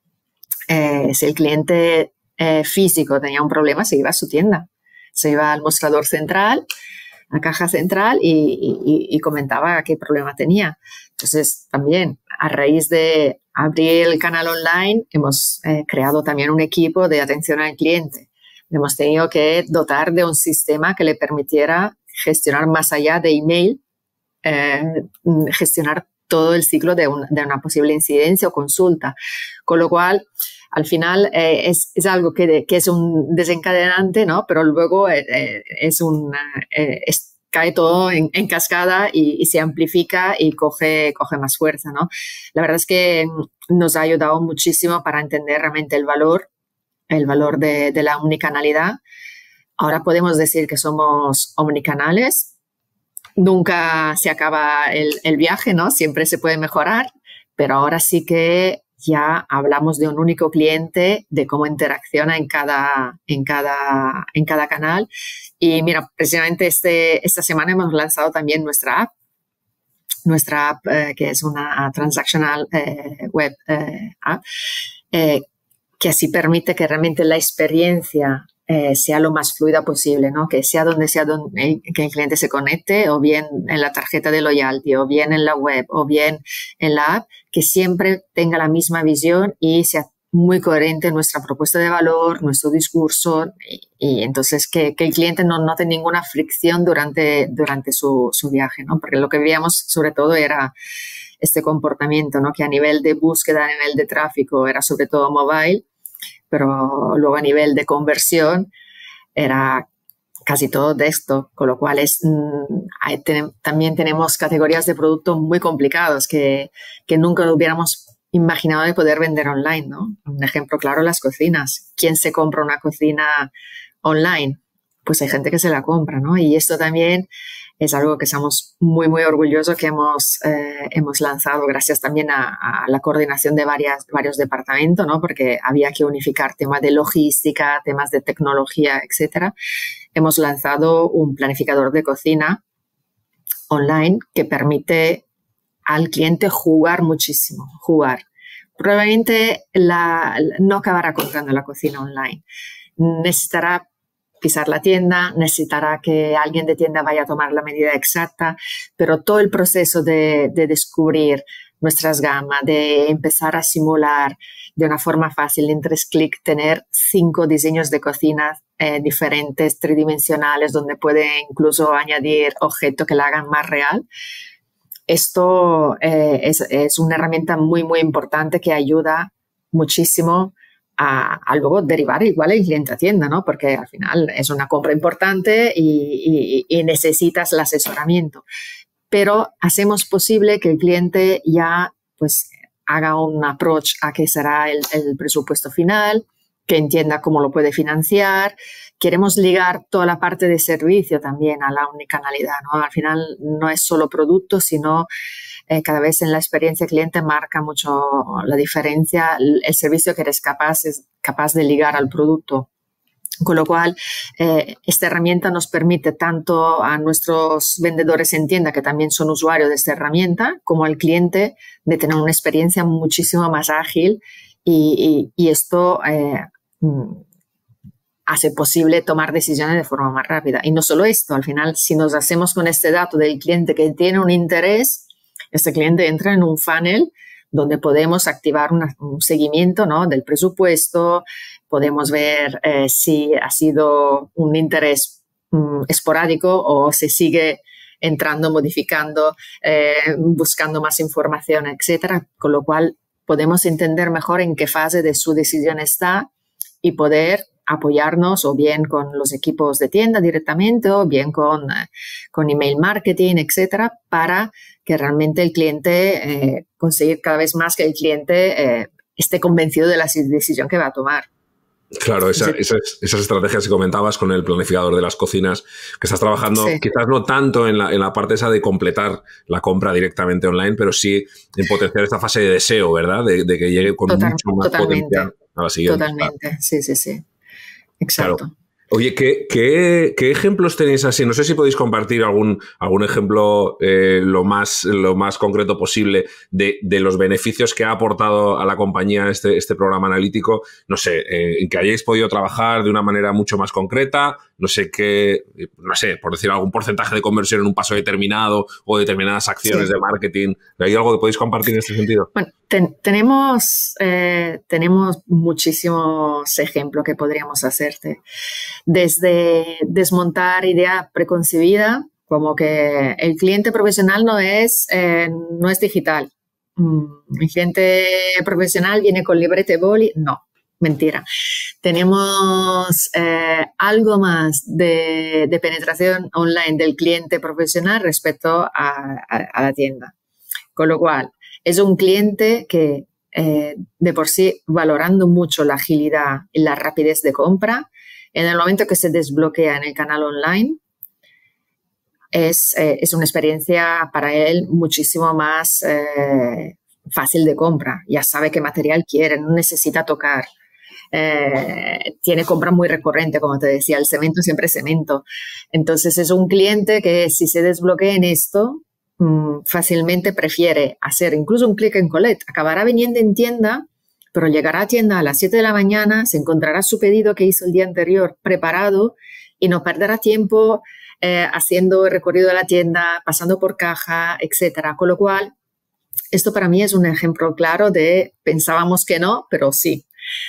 Eh, si el cliente eh, físico tenía un problema, se iba a su tienda, se iba al mostrador central, a caja central y, y, y comentaba qué problema tenía. Entonces, también a raíz de abrir el canal online, hemos eh, creado también un equipo de atención al cliente. Hemos tenido que dotar de un sistema que le permitiera gestionar más allá de email, eh, gestionar todo el ciclo de, un, de una posible incidencia o consulta. Con lo cual, al final eh, es, es algo que, que es un desencadenante, ¿no? Pero luego eh, es un, eh, es, cae todo en, en cascada y, y se amplifica y coge, coge más fuerza, ¿no? La verdad es que nos ha ayudado muchísimo para entender realmente el valor, el valor de, de la omnicanalidad. Ahora podemos decir que somos omnicanales. Nunca se acaba el, el viaje, ¿no? Siempre se puede mejorar, pero ahora sí que ya hablamos de un único cliente, de cómo interacciona en cada, en cada, en cada canal. Y mira, precisamente este, esta semana hemos lanzado también nuestra app, nuestra app eh, que es una transactional eh, web eh, app, eh, que así permite que realmente la experiencia eh, sea lo más fluida posible, ¿no? Que sea donde sea donde que el cliente se conecte, o bien en la tarjeta de loyalty, o bien en la web, o bien en la app, que siempre tenga la misma visión y sea muy coherente nuestra propuesta de valor, nuestro discurso, y, y entonces que, que el cliente no note ninguna fricción durante, durante su, su viaje, ¿no? Porque lo que veíamos sobre todo era este comportamiento, ¿no? Que a nivel de búsqueda, a nivel de tráfico era sobre todo mobile, pero luego a nivel de conversión era casi todo desktop, con lo cual es, hay, ten, también tenemos categorías de producto muy complicados que, que nunca hubiéramos imaginado de poder vender online, ¿no? Un ejemplo claro, las cocinas. ¿Quién se compra una cocina online? Pues hay gente que se la compra, ¿no? Y esto también es algo que estamos muy, muy orgullosos que hemos, eh, hemos lanzado gracias también a, a la coordinación de varias, varios departamentos, ¿no? Porque había que unificar temas de logística, temas de tecnología, etcétera. Hemos lanzado un planificador de cocina online que permite al cliente jugar muchísimo, jugar. Probablemente la, no acabará comprando la cocina online. Necesitará pisar la tienda, necesitará que alguien de tienda vaya a tomar la medida exacta, pero todo el proceso de, de descubrir nuestras gamas, de empezar a simular de una forma fácil, en tres clics, tener cinco diseños de cocina eh, diferentes, tridimensionales, donde puede incluso añadir objetos que la hagan más real. Esto eh, es, es una herramienta muy, muy importante que ayuda muchísimo A, a luego derivar igual el cliente a tienda, ¿no? Porque al final es una compra importante y, y, y necesitas el asesoramiento. Pero hacemos posible que el cliente ya pues haga un approach a qué será el, el presupuesto final, que entienda cómo lo puede financiar. Queremos ligar toda la parte de servicio también a la omnicanalidad, ¿no? Al final no es solo producto, sino Eh, cada vez en la experiencia cliente marca mucho la diferencia, el, el servicio que eres capaz, es capaz de ligar al producto. Con lo cual, eh, esta herramienta nos permite tanto a nuestros vendedores en tienda, que también son usuarios de esta herramienta, como al cliente de tener una experiencia muchísimo más ágil y, y, y esto eh, hace posible tomar decisiones de forma más rápida. Y no solo esto, al final, si nos hacemos con este dato del cliente que tiene un interés, este cliente entra en un funnel donde podemos activar una, un seguimiento, ¿no? Del presupuesto, podemos ver eh, si ha sido un interés um, esporádico o se sigue entrando, modificando, eh, buscando más información, etcétera. Con lo cual podemos entender mejor en qué fase de su decisión está y poder apoyarnos o bien con los equipos de tienda directamente o bien con, eh, con email marketing, etcétera, para que realmente el cliente, eh, conseguir cada vez más que el cliente eh, esté convencido de la decisión que va a tomar. Claro, esa, esas, esas estrategias que comentabas con el planificador de las cocinas, que estás trabajando sí. quizás no tanto en la, en la parte esa de completar la compra directamente online, pero sí en potenciar esta fase de deseo, ¿verdad? De, de que llegue con Total, mucho más totalmente, potencial a la siguiente. Totalmente, sí, sí, sí. Exacto. Claro. Oye, ¿qué, qué, ¿qué ejemplos tenéis así? No sé si podéis compartir algún, algún ejemplo eh, lo, más, lo más concreto posible de, de los beneficios que ha aportado a la compañía este, este programa analítico. No sé, eh, en que hayáis podido trabajar de una manera mucho más concreta. No sé qué, no sé, por decir algún porcentaje de conversión en un paso determinado o determinadas acciones sí. de marketing. ¿Hay algo que podéis compartir en este sentido? Bueno, ten, tenemos, eh, tenemos muchísimos ejemplos que podríamos hacerte. Desde desmontar idea preconcebida, como que el cliente profesional no es, eh, no es digital. El cliente profesional viene con libreta y boli. No, mentira. Tenemos eh, algo más de, de penetración online del cliente profesional respecto a, a, a la tienda. Con lo cual, es un cliente que eh, de por sí, valorando mucho la agilidad y la rapidez de compra, en el momento que se desbloquea en el canal online, es, eh, es una experiencia para él muchísimo más eh, fácil de compra. Ya sabe qué material quiere, no necesita tocar. Eh, tiene compra muy recurrente, como te decía, el cemento siempre es cemento. Entonces, es un cliente que si se desbloquea en esto, mmm, fácilmente prefiere hacer incluso un click and collect. Acabará viniendo en tienda, pero llegará a tienda a las siete de la mañana, se encontrará su pedido que hizo el día anterior preparado y no perderá tiempo eh, haciendo el recorrido de la tienda, pasando por caja, etcétera. Con lo cual, esto para mí es un ejemplo claro de pensábamos que no, pero sí.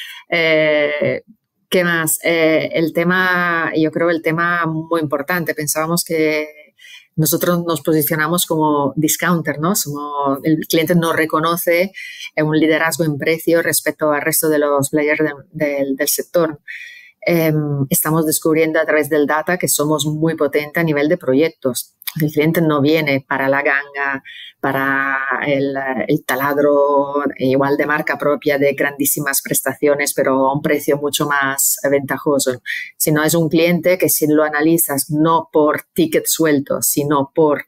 Eh, ¿Qué más? Eh, el tema, yo creo el tema muy importante. Pensábamos que nosotros nos posicionamos como discounter, ¿no? Somos, el cliente nos reconoce un liderazgo en precio respecto al resto de los players de, de, del sector. eh, estamos descubriendo a través del data que somos muy potentes a nivel de proyectos. El cliente no viene para la ganga, para el, el taladro igual de marca propia de grandísimas prestaciones, pero a un precio mucho más ventajoso, sino es un cliente que si lo analizas no por ticket suelto, sino por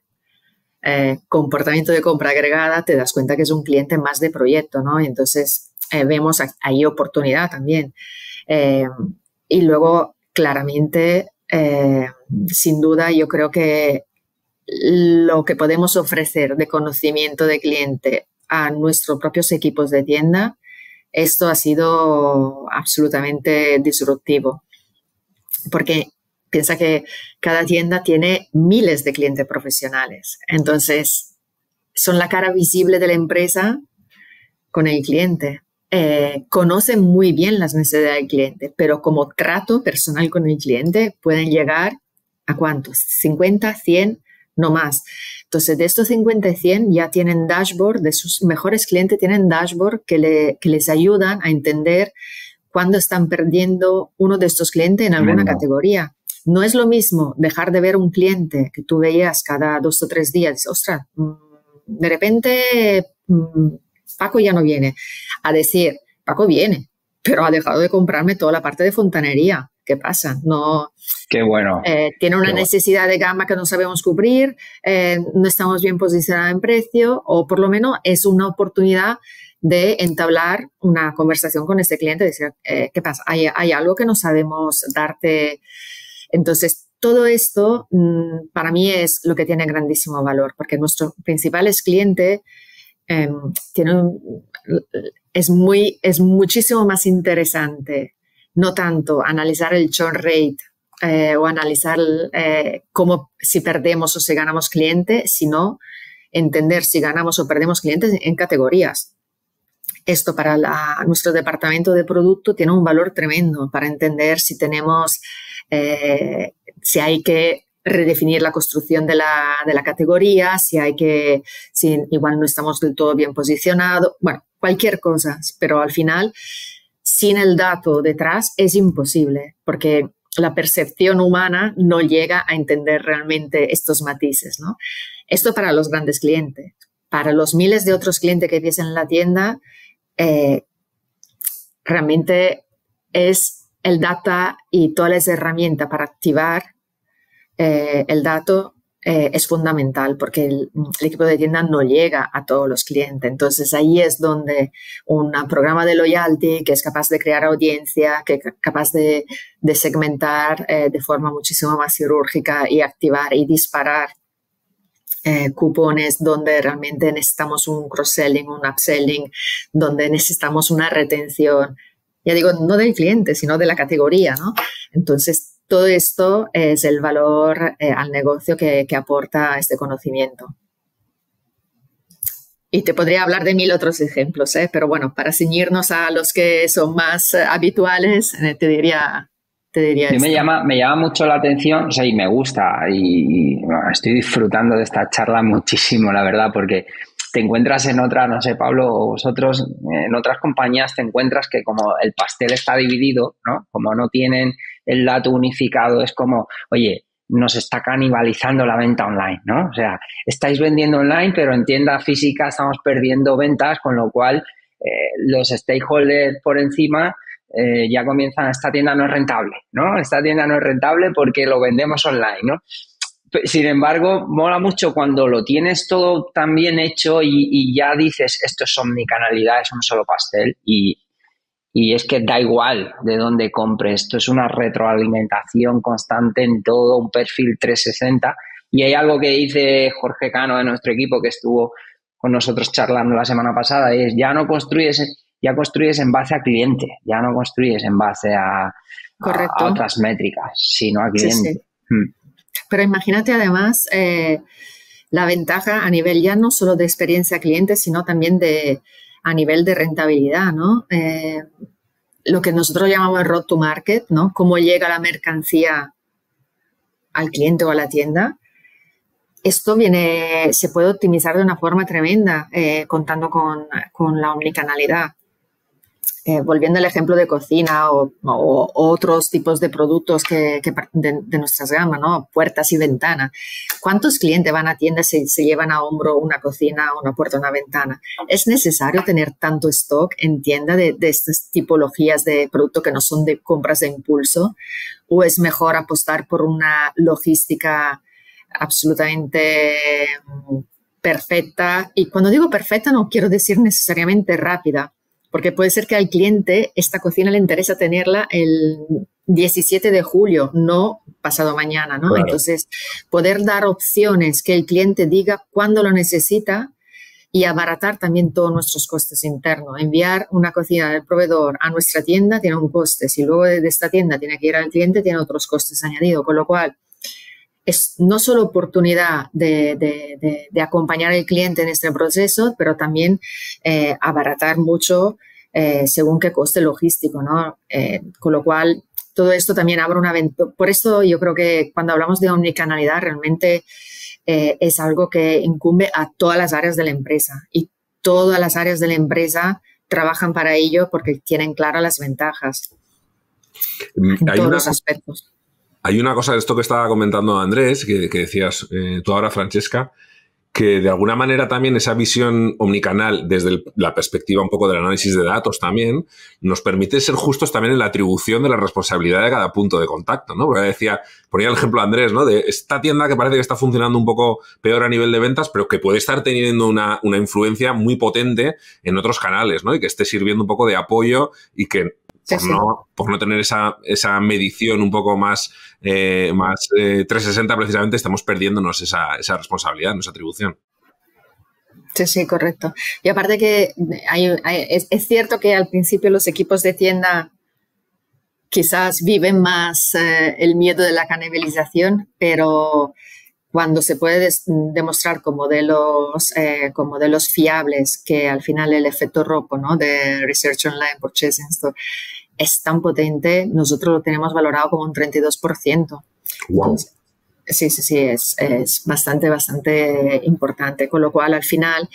eh, comportamiento de compra agregada, te das cuenta que es un cliente más de proyecto, ¿no? Entonces eh, vemos ahí oportunidad también. Eh, y luego, claramente, eh, sin duda, yo creo que lo que podemos ofrecer de conocimiento de cliente a nuestros propios equipos de tienda, esto ha sido absolutamente disruptivo. Porque piensa que cada tienda tiene miles de clientes profesionales. Entonces, son la cara visible de la empresa con el cliente. Eh, conocen muy bien las necesidades del cliente, pero como trato personal con el cliente pueden llegar ¿a cuántos? cincuenta, cien, no más. Entonces, de estos cincuenta y cien ya tienen dashboard, de sus mejores clientes tienen dashboard que, le, que les ayudan a entender cuándo están perdiendo uno de estos clientes en alguna Tremendo. categoría. No es lo mismo dejar de ver un cliente que tú veías cada dos o tres días, dices, ostras, de repente Paco ya no viene, a decir, Paco viene, pero ha dejado de comprarme toda la parte de fontanería. ¿Qué pasa? No. Qué bueno. Eh, tiene una Qué necesidad bueno. de gama que no sabemos cubrir, eh, no estamos bien posicionados en precio, o por lo menos es una oportunidad de entablar una conversación con este cliente, decir, eh, ¿qué pasa? Hay, hay algo que no sabemos darte. Entonces, todo esto mmm, para mí es lo que tiene grandísimo valor, porque nuestros principales clientes eh, tienen, es, muy, es muchísimo más interesante, no tanto analizar el churn rate eh, o analizar eh, cómo, si perdemos o si ganamos clientes, sino entender si ganamos o perdemos clientes en categorías. Esto para la, nuestro departamento de producto tiene un valor tremendo para entender si tenemos, eh, si hay que redefinir la construcción de la, de la categoría, si hay que, si igual no estamos del todo bien posicionados, bueno, cualquier cosa, pero al final, sin el dato detrás es imposible, porque la percepción humana no llega a entender realmente estos matices, ¿no? Esto para los grandes clientes. Para los miles de otros clientes que tienes en la tienda, Eh, realmente es el data y todas las herramientas para activar eh, el dato eh, es fundamental porque el, el equipo de tienda no llega a todos los clientes. Entonces ahí es donde un programa de loyalty que es capaz de crear audiencia, que es capaz de, de segmentar eh, de forma muchísimo más quirúrgica y activar y disparar Eh, cupones donde realmente necesitamos un cross-selling, un upselling, donde necesitamos una retención, ya digo, no del cliente, sino de la categoría, ¿no? Entonces, todo esto es el valor eh, al negocio que, que aporta este conocimiento. Y te podría hablar de mil otros ejemplos, ¿eh? Pero bueno, para ceñirnos a los que son más eh, habituales, eh, te diría... Te diría me llama, me llama mucho la atención, o sea, y me gusta y, y bueno, estoy disfrutando de esta charla muchísimo, la verdad, porque te encuentras en otras, no sé, Pablo, o vosotros, en otras compañías te encuentras que como el pastel está dividido, ¿no? Como no tienen el dato unificado, es como, oye, nos está canibalizando la venta online, ¿no? O sea, estáis vendiendo online, pero en tienda física estamos perdiendo ventas, con lo cual eh, los stakeholders por encima Eh, ya comienzan, esta tienda no es rentable, ¿no? Esta tienda no es rentable porque lo vendemos online, ¿no? Sin embargo, mola mucho cuando lo tienes todo tan bien hecho y, y ya dices, esto es omnicanalidad, es un solo pastel y, y es que da igual de dónde compres, esto es una retroalimentación constante en todo, un perfil trescientos sesenta. Y hay algo que dice Jorge Cano de nuestro equipo que estuvo con nosotros charlando la semana pasada y es, ya no construyes... ya construyes en base a cliente, ya no construyes en base a, a, a otras métricas, sino a cliente. Sí, sí. Hmm. Pero imagínate además eh, la ventaja a nivel ya no solo de experiencia cliente, sino también de, a nivel de rentabilidad, ¿no? Eh, lo que nosotros llamamos el road to market, ¿no? Cómo llega la mercancía al cliente o a la tienda. Esto viene, se puede optimizar de una forma tremenda eh, contando con, con la omnicanalidad. eh, volviendo al ejemplo de cocina o, o, o otros tipos de productos que, que de, de nuestras gamas, ¿no? Puertas y ventanas. ¿Cuántos clientes van a tiendas y se llevan a hombro una cocina, una puerta, una ventana? ¿Es necesario tener tanto stock en tienda de, de estas tipologías de producto que no son de compras de impulso? ¿O es mejor apostar por una logística absolutamente perfecta? Y cuando digo perfecta no quiero decir necesariamente rápida, porque puede ser que al cliente esta cocina le interesa tenerla el diecisiete de julio, no pasado mañana, ¿no? Claro. Entonces, poder dar opciones que el cliente diga cuándo lo necesita y abaratar también todos nuestros costes internos. Enviar una cocina del proveedor a nuestra tienda tiene un coste. Si luego de esta tienda tiene que ir al cliente, tiene otros costes añadidos. Con lo cual, es no solo oportunidad de, de, de, de acompañar al cliente en este proceso, pero también eh, abaratar mucho eh, según qué coste logístico, ¿no? Eh, con lo cual, todo esto también abre una ventana. Por esto yo creo que cuando hablamos de omnicanalidad, realmente eh, es algo que incumbe a todas las áreas de la empresa. Y todas las áreas de la empresa trabajan para ello porque tienen claras las ventajas en Hay todos una... los aspectos. Hay una cosa de esto que estaba comentando Andrés, que, que decías eh, tú ahora, Francesca, que de alguna manera también esa visión omnicanal desde el, la perspectiva un poco del análisis de datos también nos permite ser justos también en la atribución de la responsabilidad de cada punto de contacto, ¿no? Porque decía, ponía el ejemplo Andrés, ¿no? De esta tienda que parece que está funcionando un poco peor a nivel de ventas, pero que puede estar teniendo una, una influencia muy potente en otros canales, ¿no? Y que esté sirviendo un poco de apoyo y que Por no, por no tener esa, esa medición un poco más, eh, más eh, trescientos sesenta, precisamente estamos perdiéndonos esa, esa responsabilidad, esa atribución. Sí, sí, correcto. Y aparte que hay, hay, es, es cierto que al principio los equipos de tienda quizás viven más eh, el miedo de la canibalización, pero cuando se puede des, demostrar con modelos, eh, con modelos fiables que al final el efecto ROPO, ¿no? De Research Online Purchasing Store, es tan potente, nosotros lo tenemos valorado como un treinta y dos por ciento. Wow. Entonces, sí, sí, sí, es, es bastante, bastante importante. Con lo cual, al final,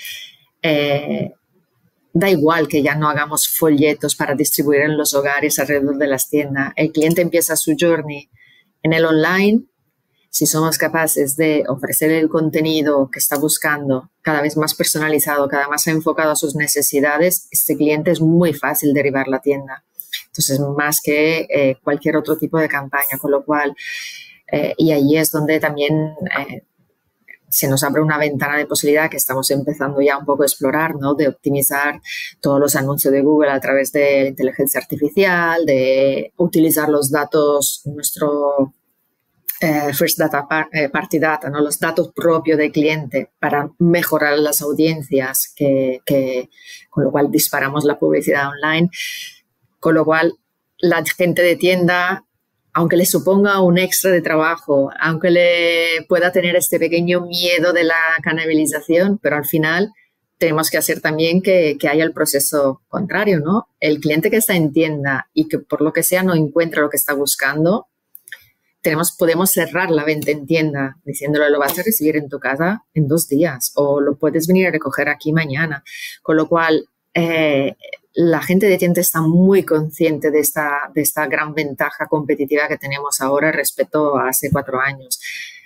eh, da igual que ya no hagamos folletos para distribuir en los hogares alrededor de las tiendas. El cliente empieza su journey en el online. Si somos capaces de ofrecer el contenido que está buscando cada vez más personalizado, cada vez más enfocado a sus necesidades, este cliente es muy fácil derivar la tienda. Entonces, más que eh, cualquier otro tipo de campaña, con lo cual, eh, y ahí es donde también eh, se nos abre una ventana de posibilidad que estamos empezando ya un poco a explorar, ¿no? De optimizar todos los anuncios de Google a través de inteligencia artificial, de utilizar los datos, nuestro eh, First Data par, eh, Party Data, ¿no? Los datos propios del cliente para mejorar las audiencias, que, que, con lo cual disparamos la publicidad online. Con lo cual, la gente de tienda, aunque le suponga un extra de trabajo, aunque le pueda tener este pequeño miedo de la canibalización, pero al final tenemos que hacer también que, que haya el proceso contrario, ¿no? El cliente que está en tienda y que por lo que sea no encuentra lo que está buscando, tenemos, podemos cerrar la venta en tienda diciéndole lo vas a recibir en tu casa en dos días o lo puedes venir a recoger aquí mañana. Con lo cual, eh, la gente de tienda está muy consciente de esta, de esta gran ventaja competitiva que tenemos ahora respecto a hace cuatro años.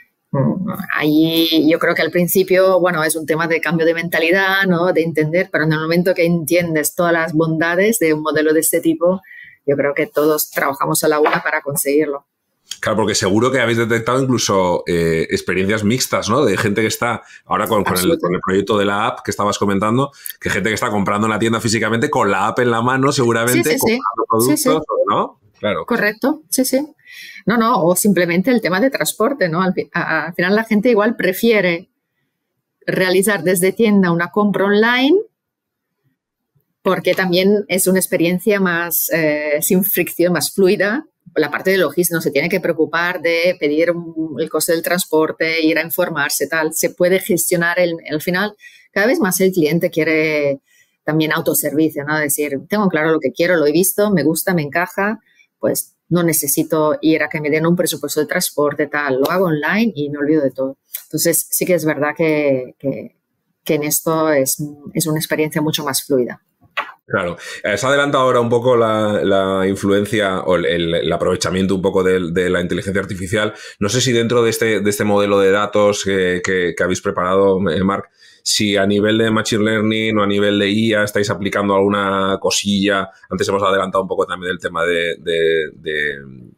Ahí yo creo que al principio, bueno, es un tema de cambio de mentalidad, ¿no? De entender, pero en el momento que entiendes todas las bondades de un modelo de este tipo, yo creo que todos trabajamos a la una para conseguirlo. Claro, porque seguro que habéis detectado incluso eh, experiencias mixtas, ¿no? De gente que está, ahora con, con, el, con el proyecto de la app que estabas comentando, que gente que está comprando en la tienda físicamente con la app en la mano seguramente, sí, sí, comprando sí. productos, sí, sí. ¿no? Claro. Correcto, sí, sí. No, no, o simplemente el tema de transporte, ¿no? Al, a, al final la gente igual prefiere realizar desde tienda una compra online porque también es una experiencia más eh, sin fricción, más fluida. La parte de logística no se tiene que preocupar de pedir un, el coste del transporte, ir a informarse, tal. Se puede gestionar el, al final. Cada vez más el cliente quiere también autoservicio, ¿no? Decir, tengo claro lo que quiero, lo he visto, me gusta, me encaja, pues no necesito ir a que me den un presupuesto de transporte, tal. Lo hago online y me olvido de todo. Entonces, sí que es verdad que, que, que en esto es, es una experiencia mucho más fluida. Claro. Se ha adelantado ahora un poco la, la influencia o el, el aprovechamiento un poco de, de la inteligencia artificial. No sé si dentro de este, de este modelo de datos que, que, que habéis preparado, Marc, si a nivel de Machine Learning o a nivel de I A estáis aplicando alguna cosilla. Antes hemos adelantado un poco también el tema de, de, de,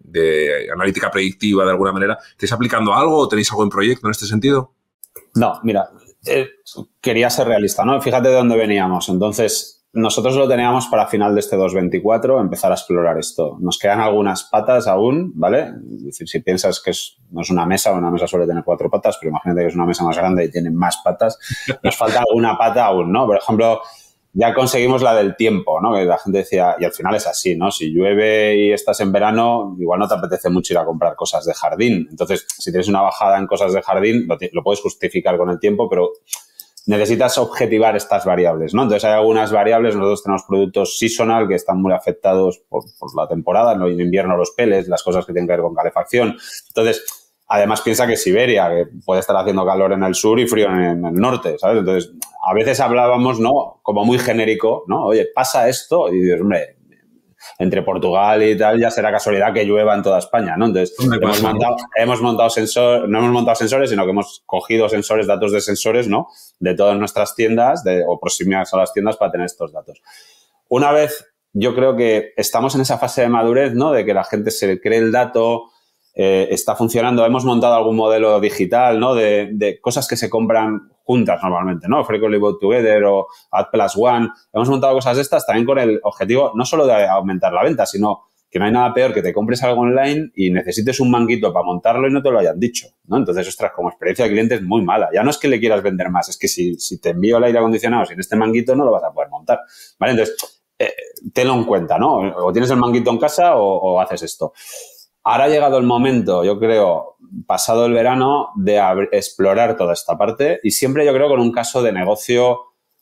de analítica predictiva de alguna manera. ¿Estáis aplicando algo o tenéis algo en proyecto en este sentido? No, mira, eh, quería ser realista, ¿no? Fíjate de dónde veníamos. Entonces, nosotros lo teníamos para final de este dos mil veinticuatro empezar a explorar esto. Nos quedan algunas patas aún, ¿vale? Es decir, si piensas que es, no es una mesa, una mesa suele tener cuatro patas, pero imagínate que es una mesa más grande y tiene más patas. Nos falta alguna pata aún, ¿no? Por ejemplo, ya conseguimos la del tiempo, ¿no? Que la gente decía, y al final es así, ¿no? Si llueve y estás en verano, igual no te apetece mucho ir a comprar cosas de jardín. Entonces, si tienes una bajada en cosas de jardín, lo, lo puedes justificar con el tiempo, pero necesitas objetivar estas variables, ¿no? Entonces, hay algunas variables. Nosotros tenemos productos seasonal que están muy afectados por, por la temporada, ¿no? En invierno los peles, las cosas que tienen que ver con calefacción. Entonces, además piensa que Siberia, que puede estar haciendo calor en el sur y frío en el norte, ¿sabes? Entonces, a veces hablábamos, ¿no? Como muy genérico, ¿no? Oye, pasa esto y dices, hombre, entre Portugal y tal ya será casualidad que llueva en toda España, ¿no? Entonces, hemos montado, hemos montado sensores, no hemos montado sensores, sino que hemos cogido sensores, datos de sensores, ¿no? De todas nuestras tiendas de, o proximidades a las tiendas para tener estos datos. Una vez, yo creo que estamos en esa fase de madurez, ¿no? De que la gente se cree el dato, eh, está funcionando. Hemos montado algún modelo digital, ¿no? De, de cosas que se compran juntas normalmente, ¿no? Frequently Bought Together o Add Plus One. Hemos montado cosas de estas también con el objetivo no solo de aumentar la venta, sino que no hay nada peor que te compres algo online y necesites un manguito para montarlo y no te lo hayan dicho, ¿no? Entonces, ostras, como experiencia de cliente es muy mala. Ya no es que le quieras vender más, es que si, si te envío el aire acondicionado sin este manguito no lo vas a poder montar, ¿vale? Entonces, eh, tenlo en cuenta, ¿no? O tienes el manguito en casa o, o haces esto. Ahora ha llegado el momento, yo creo, pasado el verano, de explorar toda esta parte y siempre yo creo con un caso de negocio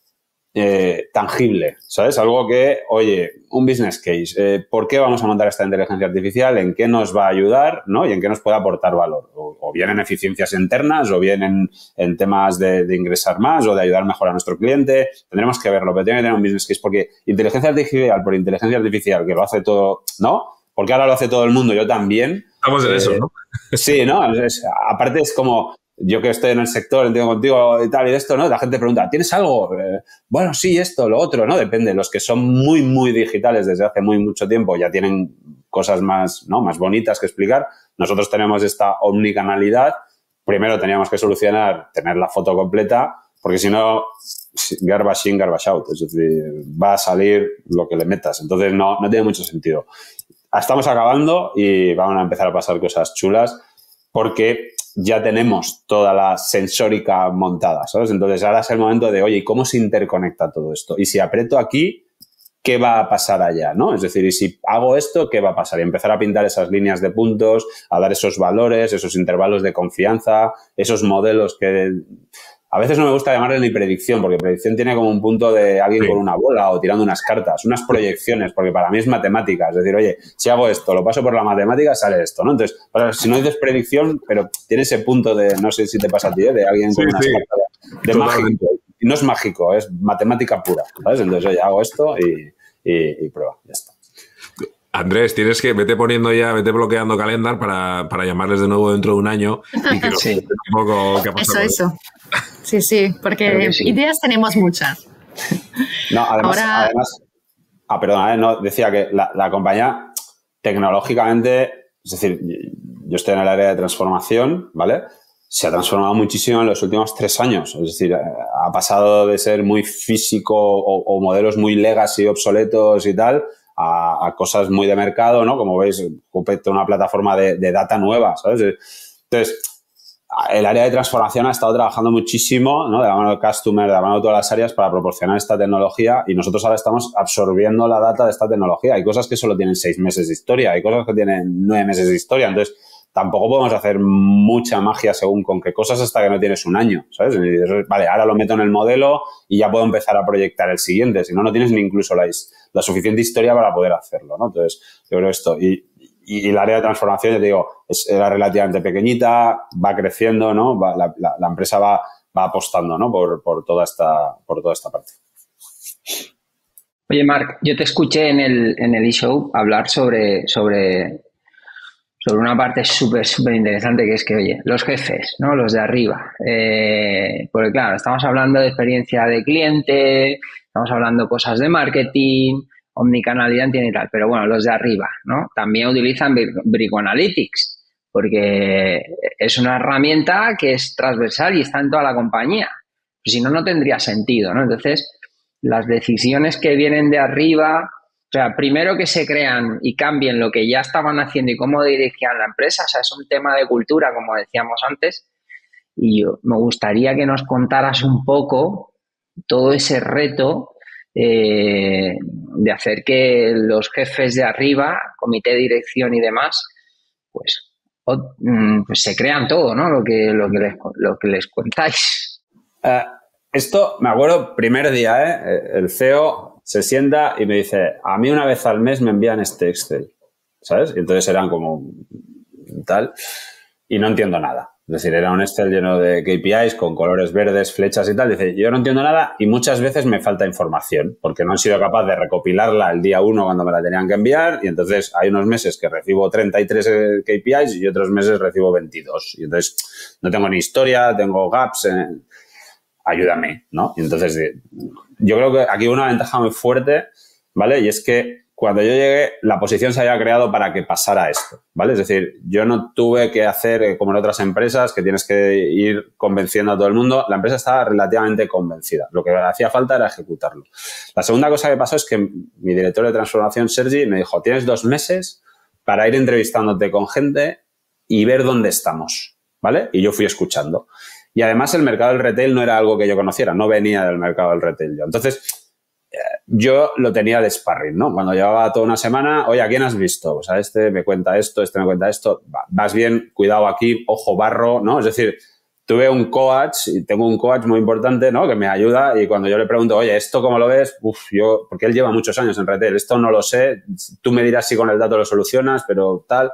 eh, tangible, ¿sabes? Algo que, oye, un business case, eh, ¿por qué vamos a montar esta inteligencia artificial? ¿En qué nos va a ayudar? ¿No? Y en qué nos puede aportar valor. O, o bien en eficiencias internas, o bien en, en temas de, de ingresar más o de ayudar mejor a nuestro cliente. Tendremos que verlo, pero tiene que tener un business case porque inteligencia artificial por inteligencia artificial, que lo hace todo, ¿no? Porque ahora lo hace todo el mundo, yo también. Estamos en eh, eso, ¿no? Sí, ¿no? Es, aparte es como, yo que estoy en el sector, entiendo contigo y tal y de esto, ¿no? La gente pregunta, ¿tienes algo? Eh, bueno, sí, esto, lo otro, ¿no? Depende. Los que son muy, muy digitales desde hace muy mucho tiempo ya tienen cosas más, ¿no? Más bonitas que explicar. Nosotros tenemos esta omnicanalidad. Primero teníamos que solucionar tener la foto completa, porque si no, garbage in, garbage out. Es decir, va a salir lo que le metas. Entonces, no, no tiene mucho sentido. Estamos acabando y van a empezar a pasar cosas chulas porque ya tenemos toda la sensórica montada, ¿sabes? Entonces, ahora es el momento de, oye, ¿y cómo se interconecta todo esto? Y si aprieto aquí, ¿qué va a pasar allá, no? Es decir, y si hago esto, ¿qué va a pasar? Y empezar a pintar esas líneas de puntos, a dar esos valores, esos intervalos de confianza, esos modelos que... A veces no me gusta llamarle ni predicción, porque predicción tiene como un punto de alguien sí. con una bola o tirando unas cartas, unas proyecciones, porque para mí es matemática. Es decir, oye, si hago esto, lo paso por la matemática, sale esto, ¿no? Entonces, para, si no dices predicción, pero tiene ese punto de, no sé si te pasa a ti, ¿eh? De alguien con sí, unas sí. cartas de mágico. Y no es mágico, es matemática pura, ¿sabes? Entonces, oye, hago esto y, y, y prueba, ya está. Andrés, tienes que vete poniendo ya, vete bloqueando calendar para, para llamarles de nuevo dentro de un año y que sí. un poco qué ha pasado. Eso, eso. Sí, sí, porque sí. ideas tenemos muchas. No, además, Ahora... además ah, perdona, ¿eh? no, decía que la, la compañía tecnológicamente, es decir, yo estoy en el área de transformación, ¿vale? Se ha transformado muchísimo en los últimos tres años. Es decir, ha pasado de ser muy físico o, o modelos muy legacy, obsoletos y tal, A, a cosas muy de mercado, ¿no? Como veis, una plataforma de, de data nueva, ¿sabes? Entonces, el área de transformación ha estado trabajando muchísimo, ¿no? De la mano del customer, de la mano de todas las áreas para proporcionar esta tecnología y nosotros ahora estamos absorbiendo la data de esta tecnología. Hay cosas que solo tienen seis meses de historia, hay cosas que tienen nueve meses de historia. Entonces, tampoco podemos hacer mucha magia según con qué cosas hasta que no tienes un año, ¿sabes? Vale, ahora lo meto en el modelo y ya puedo empezar a proyectar el siguiente. Si no, no tienes ni incluso la, la suficiente historia para poder hacerlo, ¿no? Entonces, yo creo esto. Y, y, y el área de transformación, ya te digo, es, era relativamente pequeñita, va creciendo, ¿no? Va, la, la, la empresa va, va apostando, ¿no? Por, por, toda esta, por toda esta parte. Oye, Marc, yo te escuché en el, en el e-show hablar sobre, sobre, sobre una parte súper, súper interesante que es que, oye, los jefes, ¿no? Los de arriba. Eh, porque, claro, estamos hablando de experiencia de cliente, estamos hablando cosas de marketing, omnicanalidad y tal, pero bueno, los de arriba, ¿no? También utilizan Brico Analytics, porque es una herramienta que es transversal y está en toda la compañía. Si no, no tendría sentido, ¿no? Entonces, las decisiones que vienen de arriba, o sea, primero que se crean y cambien lo que ya estaban haciendo y cómo dirigían la empresa, o sea, es un tema de cultura, como decíamos antes, y yo me gustaría que nos contaras un poco todo ese reto eh, de hacer que los jefes de arriba, comité de dirección y demás, pues, o, pues se crean todo, ¿no? Lo que, lo que, les, lo que les contáis. Uh, esto, me acuerdo, primer día, ¿eh? El C E O se sienta y me dice, a mí una vez al mes me envían este Excel, ¿sabes? Y entonces eran como tal, y no entiendo nada. Es decir, era un Excel lleno de K P Is con colores verdes, flechas y tal. Dice, yo no entiendo nada y muchas veces me falta información porque no han sido capaz de recopilarla el día uno cuando me la tenían que enviar, y entonces hay unos meses que recibo treinta y tres K P Is y otros meses recibo veintidós. Y entonces no tengo ni historia, tengo gaps, eh, ayúdame, ¿no? Y entonces yo creo que aquí hay una ventaja muy fuerte, ¿vale? Y es que cuando yo llegué, la posición se había creado para que pasara esto, ¿vale? Es decir, yo no tuve que hacer como en otras empresas, que tienes que ir convenciendo a todo el mundo. La empresa estaba relativamente convencida. Lo que hacía falta era ejecutarlo. La segunda cosa que pasó es que mi director de transformación, Sergi, me dijo, tienes dos meses para ir entrevistándote con gente y ver dónde estamos, ¿vale? Y yo fui escuchando. Y además el mercado del retail no era algo que yo conociera, no venía del mercado del retail yo. Entonces, yo lo tenía de sparring, ¿no? Cuando llevaba toda una semana, oye, ¿a quién has visto? Pues a este me cuenta esto, este me cuenta esto. Vas bien, cuidado aquí, ojo barro, ¿no? Es decir, tuve un coach y tengo un coach muy importante, ¿no? Que me ayuda, y cuando yo le pregunto, oye, ¿esto cómo lo ves? Uf, yo, porque él lleva muchos años en retail, esto no lo sé, tú me dirás si con el dato lo solucionas, pero tal.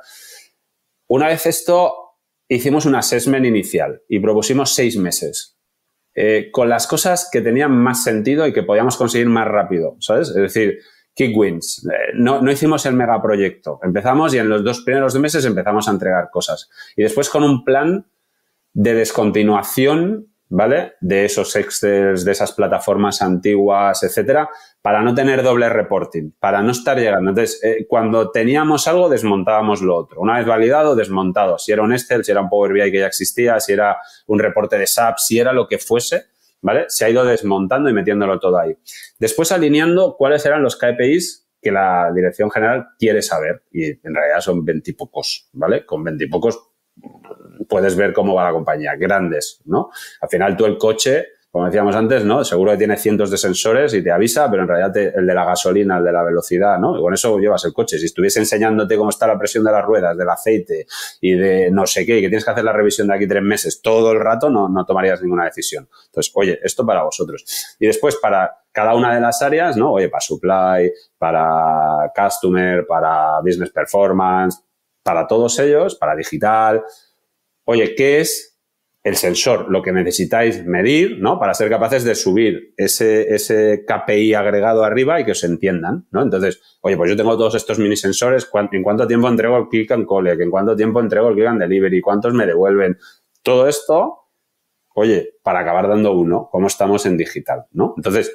Una vez esto, hicimos un assessment inicial y propusimos seis meses. Eh, con las cosas que tenían más sentido y que podíamos conseguir más rápido, ¿sabes? Es decir, quick wins. Eh, no, no hicimos el megaproyecto. Empezamos y en los dos primeros meses empezamos a entregar cosas. Y después con un plan de descontinuación, ¿vale? De esos Excels, de esas plataformas antiguas, etcétera, para no tener doble reporting, para no estar llegando. Entonces, eh, cuando teníamos algo, desmontábamos lo otro. Una vez validado, desmontado. Si era un Excel, si era un Power B I que ya existía, si era un reporte de S A P, si era lo que fuese, ¿vale? Se ha ido desmontando y metiéndolo todo ahí. Después, alineando cuáles eran los K P Is que la dirección general quiere saber. Y en realidad son veintipocos, ¿vale? Con veintipocos puedes ver cómo va la compañía, grandes, ¿no? Al final tú el coche, como decíamos antes, ¿no? Seguro que tiene cientos de sensores y te avisa, pero en realidad te, el de la gasolina, el de la velocidad, ¿no? Y con eso llevas el coche. Si estuviese enseñándote cómo está la presión de las ruedas, del aceite y de no sé qué, y que tienes que hacer la revisión de aquí tres meses todo el rato, no, no tomarías ninguna decisión. Entonces, oye, esto para vosotros. Y después para cada una de las áreas, ¿no? Oye, para supply, para customer, para business performance, para todos ellos, para digital. Oye, ¿qué es el sensor? Lo que necesitáis medir, ¿no? Para ser capaces de subir ese, ese K P I agregado arriba y que os entiendan, ¿no? Entonces, oye, pues yo tengo todos estos mini sensores. ¿En cuánto tiempo entrego el click and collect? ¿En cuánto tiempo entrego el click and delivery? ¿Cuántos me devuelven? Todo esto, oye, para acabar dando uno, ¿cómo estamos en digital, ¿no? Entonces,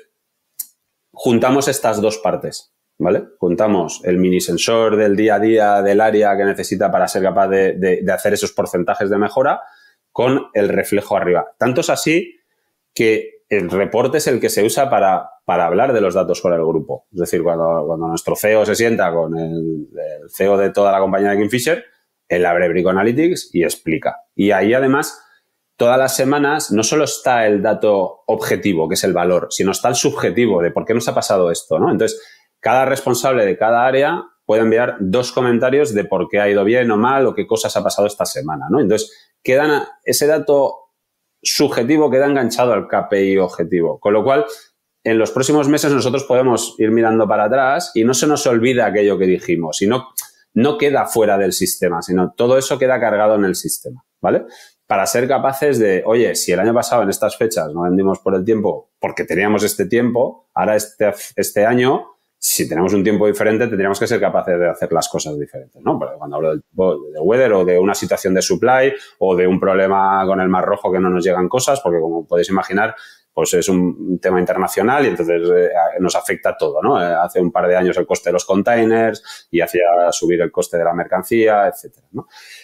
juntamos estas dos partes, ¿vale? Juntamos el mini sensor del día a día del área que necesita para ser capaz de, de, de hacer esos porcentajes de mejora con el reflejo arriba. Tanto es así que el reporte es el que se usa para, para hablar de los datos con el grupo. Es decir, cuando, cuando nuestro C E O se sienta con el, el C E O de toda la compañía de Kingfisher, él abre Brico Analytics y explica. Y ahí, además, todas las semanas no solo está el dato objetivo, que es el valor, sino está el subjetivo de por qué nos ha pasado esto, ¿no? Entonces, cada responsable de cada área puede enviar dos comentarios de por qué ha ido bien o mal o qué cosas ha pasado esta semana, ¿no? Entonces, quedan, ese dato subjetivo queda enganchado al K P I objetivo. Con lo cual, en los próximos meses nosotros podemos ir mirando para atrás y no se nos olvida aquello que dijimos. Y no, no queda fuera del sistema, sino todo eso queda cargado en el sistema, ¿vale? para ser capaces de, oye, si el año pasado en estas fechas no vendimos por el tiempo porque teníamos este tiempo, ahora este, este año, si tenemos un tiempo diferente, tendríamos que ser capaces de hacer las cosas diferentes, ¿no? Porque cuando hablo del tipo de weather o de una situación de supply o de un problema con el Mar Rojo que no nos llegan cosas, porque como podéis imaginar, pues es un tema internacional y entonces eh, nos afecta todo, ¿no? Eh, hace un par de años el coste de los containers y hacía subir el coste de la mercancía, etcétera, ¿no?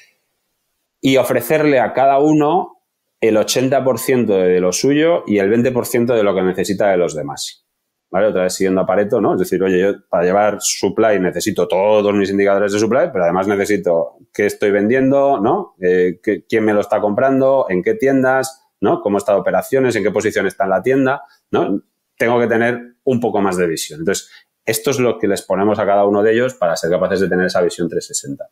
Y ofrecerle a cada uno el ochenta por ciento de lo suyo y el veinte por ciento de lo que necesita de los demás. ¿Vale? Otra vez siguiendo a Pareto, ¿no? Es decir, oye, yo para llevar supply necesito todos mis indicadores de supply, pero además necesito qué estoy vendiendo, ¿no? Eh, qué, quién me lo está comprando, en qué tiendas, ¿no? Cómo está de operaciones, en qué posición está en la tienda, ¿no? Tengo que tener un poco más de visión. Entonces, esto es lo que les ponemos a cada uno de ellos para ser capaces de tener esa visión trescientos sesenta.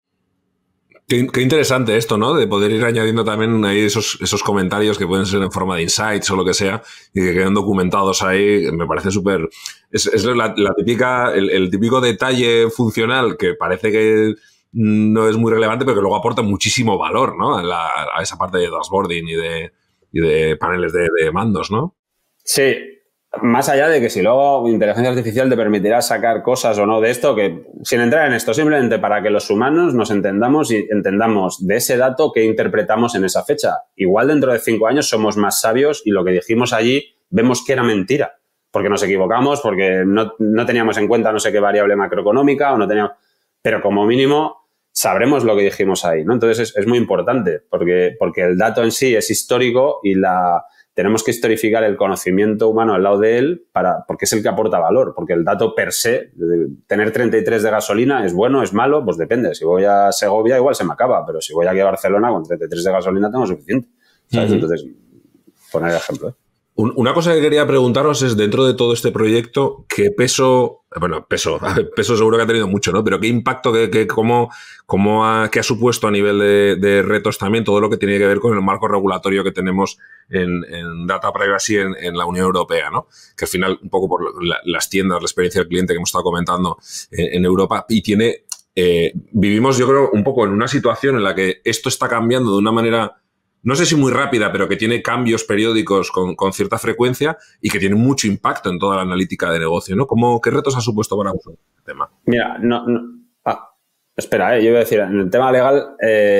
Qué, qué interesante esto, ¿no? De poder ir añadiendo también ahí esos, esos comentarios que pueden ser en forma de insights o lo que sea y que queden documentados ahí. Me parece súper... Es, es la, la típica, el, el típico detalle funcional que parece que no es muy relevante, pero que luego aporta muchísimo valor, ¿no? A, la, a esa parte de dashboarding y de, y de paneles de, de mandos, ¿no? Sí. Más allá de que si luego inteligencia artificial te permitirá sacar cosas o no de esto, que sin entrar en esto, simplemente para que los humanos nos entendamos y entendamos de ese dato que interpretamos en esa fecha. Igual dentro de cinco años somos más sabios y lo que dijimos allí vemos que era mentira, porque nos equivocamos, porque no, no teníamos en cuenta no sé qué variable macroeconómica o no teníamos... Pero como mínimo sabremos lo que dijimos ahí, ¿no? Entonces es, es muy importante porque, porque el dato en sí es histórico y la... Tenemos que historificar el conocimiento humano al lado de él para, porque es el que aporta valor, porque el dato per se, tener treinta y tres de gasolina, ¿es bueno, es malo? Pues depende. Si voy a Segovia igual se me acaba, pero si voy aquí a Barcelona con treinta y tres de gasolina tengo suficiente. ¿Sabes? Uh-huh. Entonces, poner ejemplo, ¿eh? Una cosa que quería preguntaros es, dentro de todo este proyecto, ¿qué peso, bueno, peso, peso seguro que ha tenido mucho, ¿no? Pero ¿qué impacto, qué, qué, cómo, cómo ha, qué ha supuesto a nivel de, de retos también todo lo que tiene que ver con el marco regulatorio que tenemos en, en Data Privacy en, en la Unión Europea, ¿no? Que al final, un poco por la, las tiendas, la experiencia del cliente que hemos estado comentando en, en Europa, y tiene, eh, vivimos yo creo un poco en una situación en la que esto está cambiando de una manera... no sé si muy rápida, pero que tiene cambios periódicos con, con cierta frecuencia y que tiene mucho impacto en toda la analítica de negocio, ¿no? ¿Cómo, ¿Qué retos ha supuesto para vosotros el tema? Mira, no, no ah, espera, eh, yo iba a decir, en el tema legal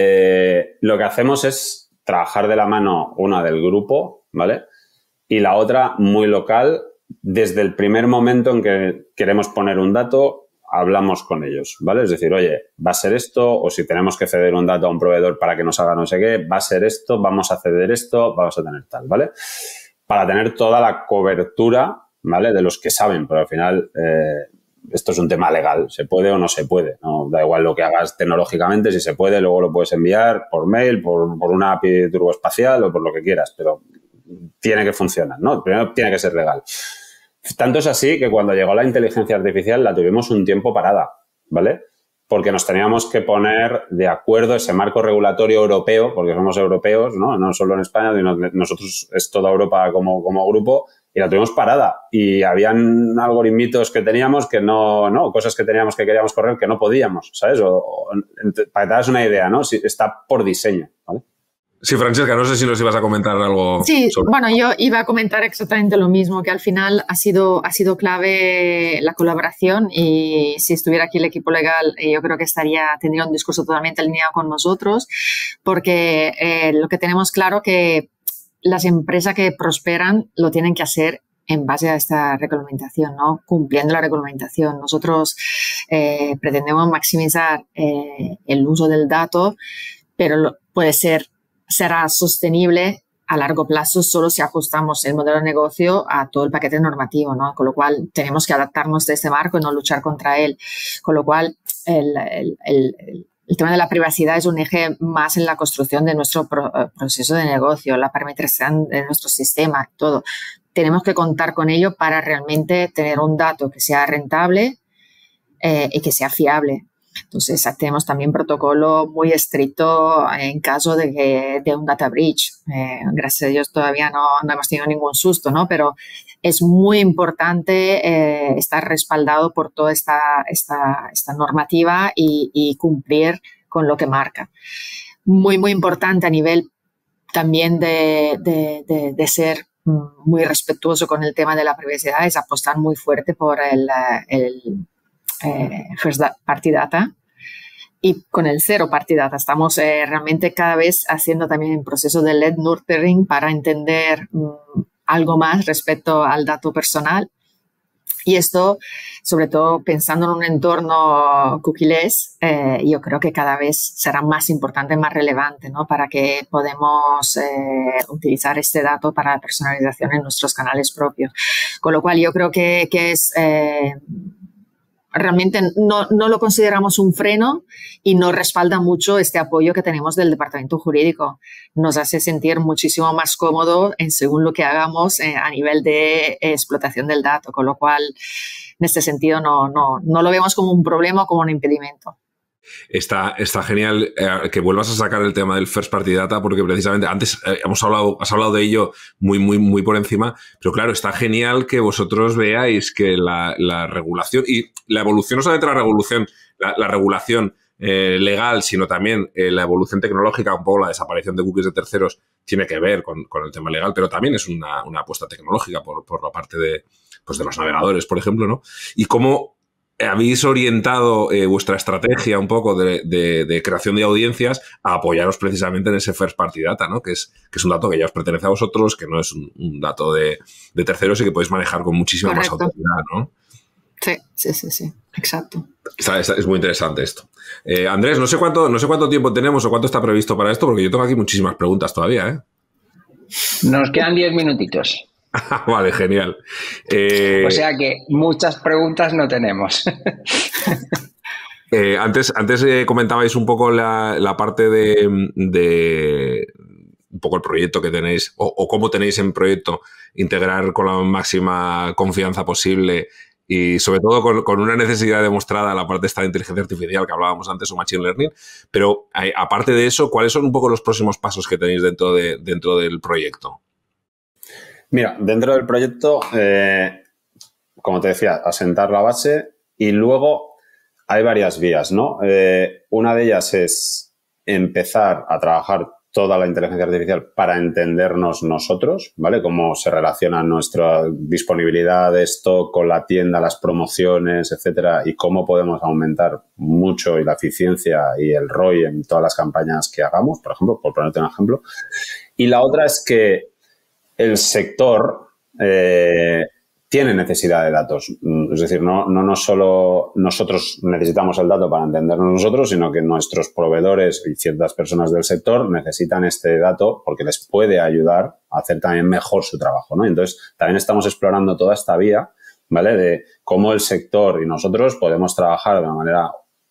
eh, lo que hacemos es trabajar de la mano una del grupo, ¿vale? Y la otra muy local, desde el primer momento en que queremos poner un dato, hablamos con ellos, ¿vale? Es decir, oye, va a ser esto, o si tenemos que ceder un dato a un proveedor para que nos haga no sé qué, va a ser esto, vamos a ceder esto, vamos a tener tal, ¿vale? Para tener toda la cobertura, ¿vale? De los que saben, pero al final eh, esto es un tema legal, se puede o no se puede, ¿no? Da igual lo que hagas tecnológicamente, si se puede, luego lo puedes enviar por mail, por, por una A P I turboespacial o por lo que quieras, pero tiene que funcionar, ¿no? Primero tiene que ser legal. Tanto es así que cuando llegó la inteligencia artificial la tuvimos un tiempo parada, ¿vale? Porque nos teníamos que poner de acuerdo ese marco regulatorio europeo, porque somos europeos, ¿no? No solo en España, sino nosotros es toda Europa como, como grupo, y la tuvimos parada. Y habían algoritmitos que teníamos que no, no, cosas que teníamos que queríamos correr que no podíamos, ¿sabes? O, o, para que te hagas una idea, ¿no? Si, está por diseño, ¿vale? Sí, Francesca, no sé si nos ibas a comentar algo. Sí, sobre... bueno, yo iba a comentar exactamente lo mismo, que al final ha sido, ha sido clave la colaboración y si estuviera aquí el equipo legal yo creo que estaría, tendría un discurso totalmente alineado con nosotros, porque eh, lo que tenemos claro que las empresas que prosperan lo tienen que hacer en base a esta reglamentación, ¿no? Cumpliendo la reglamentación. Nosotros eh, pretendemos maximizar eh, el uso del dato, pero lo, puede ser será sostenible a largo plazo solo si ajustamos el modelo de negocio a todo el paquete normativo, ¿no? Con lo cual tenemos que adaptarnos a este marco y no luchar contra él. Con lo cual el, el, el, el tema de la privacidad es un eje más en la construcción de nuestro pro, proceso de negocio, la parametrización de nuestro sistema, todo. Tenemos que contar con ello para realmente tener un dato que sea rentable eh, y que sea fiable. Entonces, tenemos también protocolo muy estricto en caso de, que, de un data breach. Eh, gracias a Dios todavía no, no hemos tenido ningún susto, ¿no? Pero es muy importante eh, estar respaldado por toda esta, esta, esta normativa y, y cumplir con lo que marca. Muy, muy importante a nivel también de, de, de, de ser muy respetuoso con el tema de la privacidad es apostar muy fuerte por el, el eh, First Party Data. Y con el Zero Party Data estamos eh, realmente cada vez haciendo también un proceso de lead nurturing para entender um, algo más respecto al dato personal. Y esto, sobre todo pensando en un entorno cookieless, eh, yo creo que cada vez será más importante, más relevante, ¿no? Para que podamos eh, utilizar este dato para la personalización en nuestros canales propios. Con lo cual yo creo que, que es... Eh, realmente no, no lo consideramos un freno y nos respalda mucho este apoyo que tenemos del departamento jurídico. Nos hace sentir muchísimo más cómodo en según lo que hagamos eh, a nivel de eh, explotación del dato, con lo cual en este sentido no, no, no lo vemos como un problema o como un impedimento. Está, está genial eh, que vuelvas a sacar el tema del First Party Data, porque precisamente antes eh, hemos hablado, has hablado de ello muy, muy, muy por encima, pero claro, está genial que vosotros veáis que la, la regulación y la evolución, no solamente la revolución, la, la regulación eh, legal, sino también eh, la evolución tecnológica, un poco la desaparición de cookies de terceros, tiene que ver con, con el tema legal, pero también es una, una apuesta tecnológica por, por la parte de, pues de los navegadores, por ejemplo, ¿no? Y cómo habéis orientado eh, vuestra estrategia un poco de, de, de creación de audiencias a apoyaros precisamente en ese First Party Data, ¿no? Que es, que es un dato que ya os pertenece a vosotros, que no es un, un dato de, de terceros y que podéis manejar con muchísima Correcto. Más autoridad, ¿no? Sí, sí, sí, sí, exacto. Está, está, es muy interesante esto. Eh, Andrés, no sé cuánto, no sé cuánto tiempo tenemos o cuánto está previsto para esto, porque yo tengo aquí muchísimas preguntas todavía, ¿eh? Nos quedan diez minutitos. Vale, genial. Eh, o sea que muchas preguntas no tenemos. eh, antes antes eh, comentabais un poco la, la parte de, de un poco el proyecto que tenéis o, o cómo tenéis en proyecto integrar con la máxima confianza posible y sobre todo con, con una necesidad demostrada la parte esta de inteligencia artificial que hablábamos antes o machine learning. Pero hay, aparte de eso, ¿cuáles son un poco los próximos pasos que tenéis dentro, de, dentro del proyecto? Mira, dentro del proyecto, eh, como te decía, asentar la base y luego hay varias vías, ¿no? Eh, una de ellas es empezar a trabajar toda la inteligencia artificial para entendernos nosotros, ¿vale? Cómo se relaciona nuestra disponibilidad de stock con la tienda, las promociones, etcétera, y cómo podemos aumentar mucho y la eficiencia y el R O I en todas las campañas que hagamos, por ejemplo, por ponerte un ejemplo. Y la otra es que el sector eh, tiene necesidad de datos. Es decir, no, no, no solo nosotros necesitamos el dato para entendernos nosotros, sino que nuestros proveedores y ciertas personas del sector necesitan este dato porque les puede ayudar a hacer también mejor su trabajo, ¿no? Entonces, también estamos explorando toda esta vía, ¿vale? De cómo el sector y nosotros podemos trabajar de una manera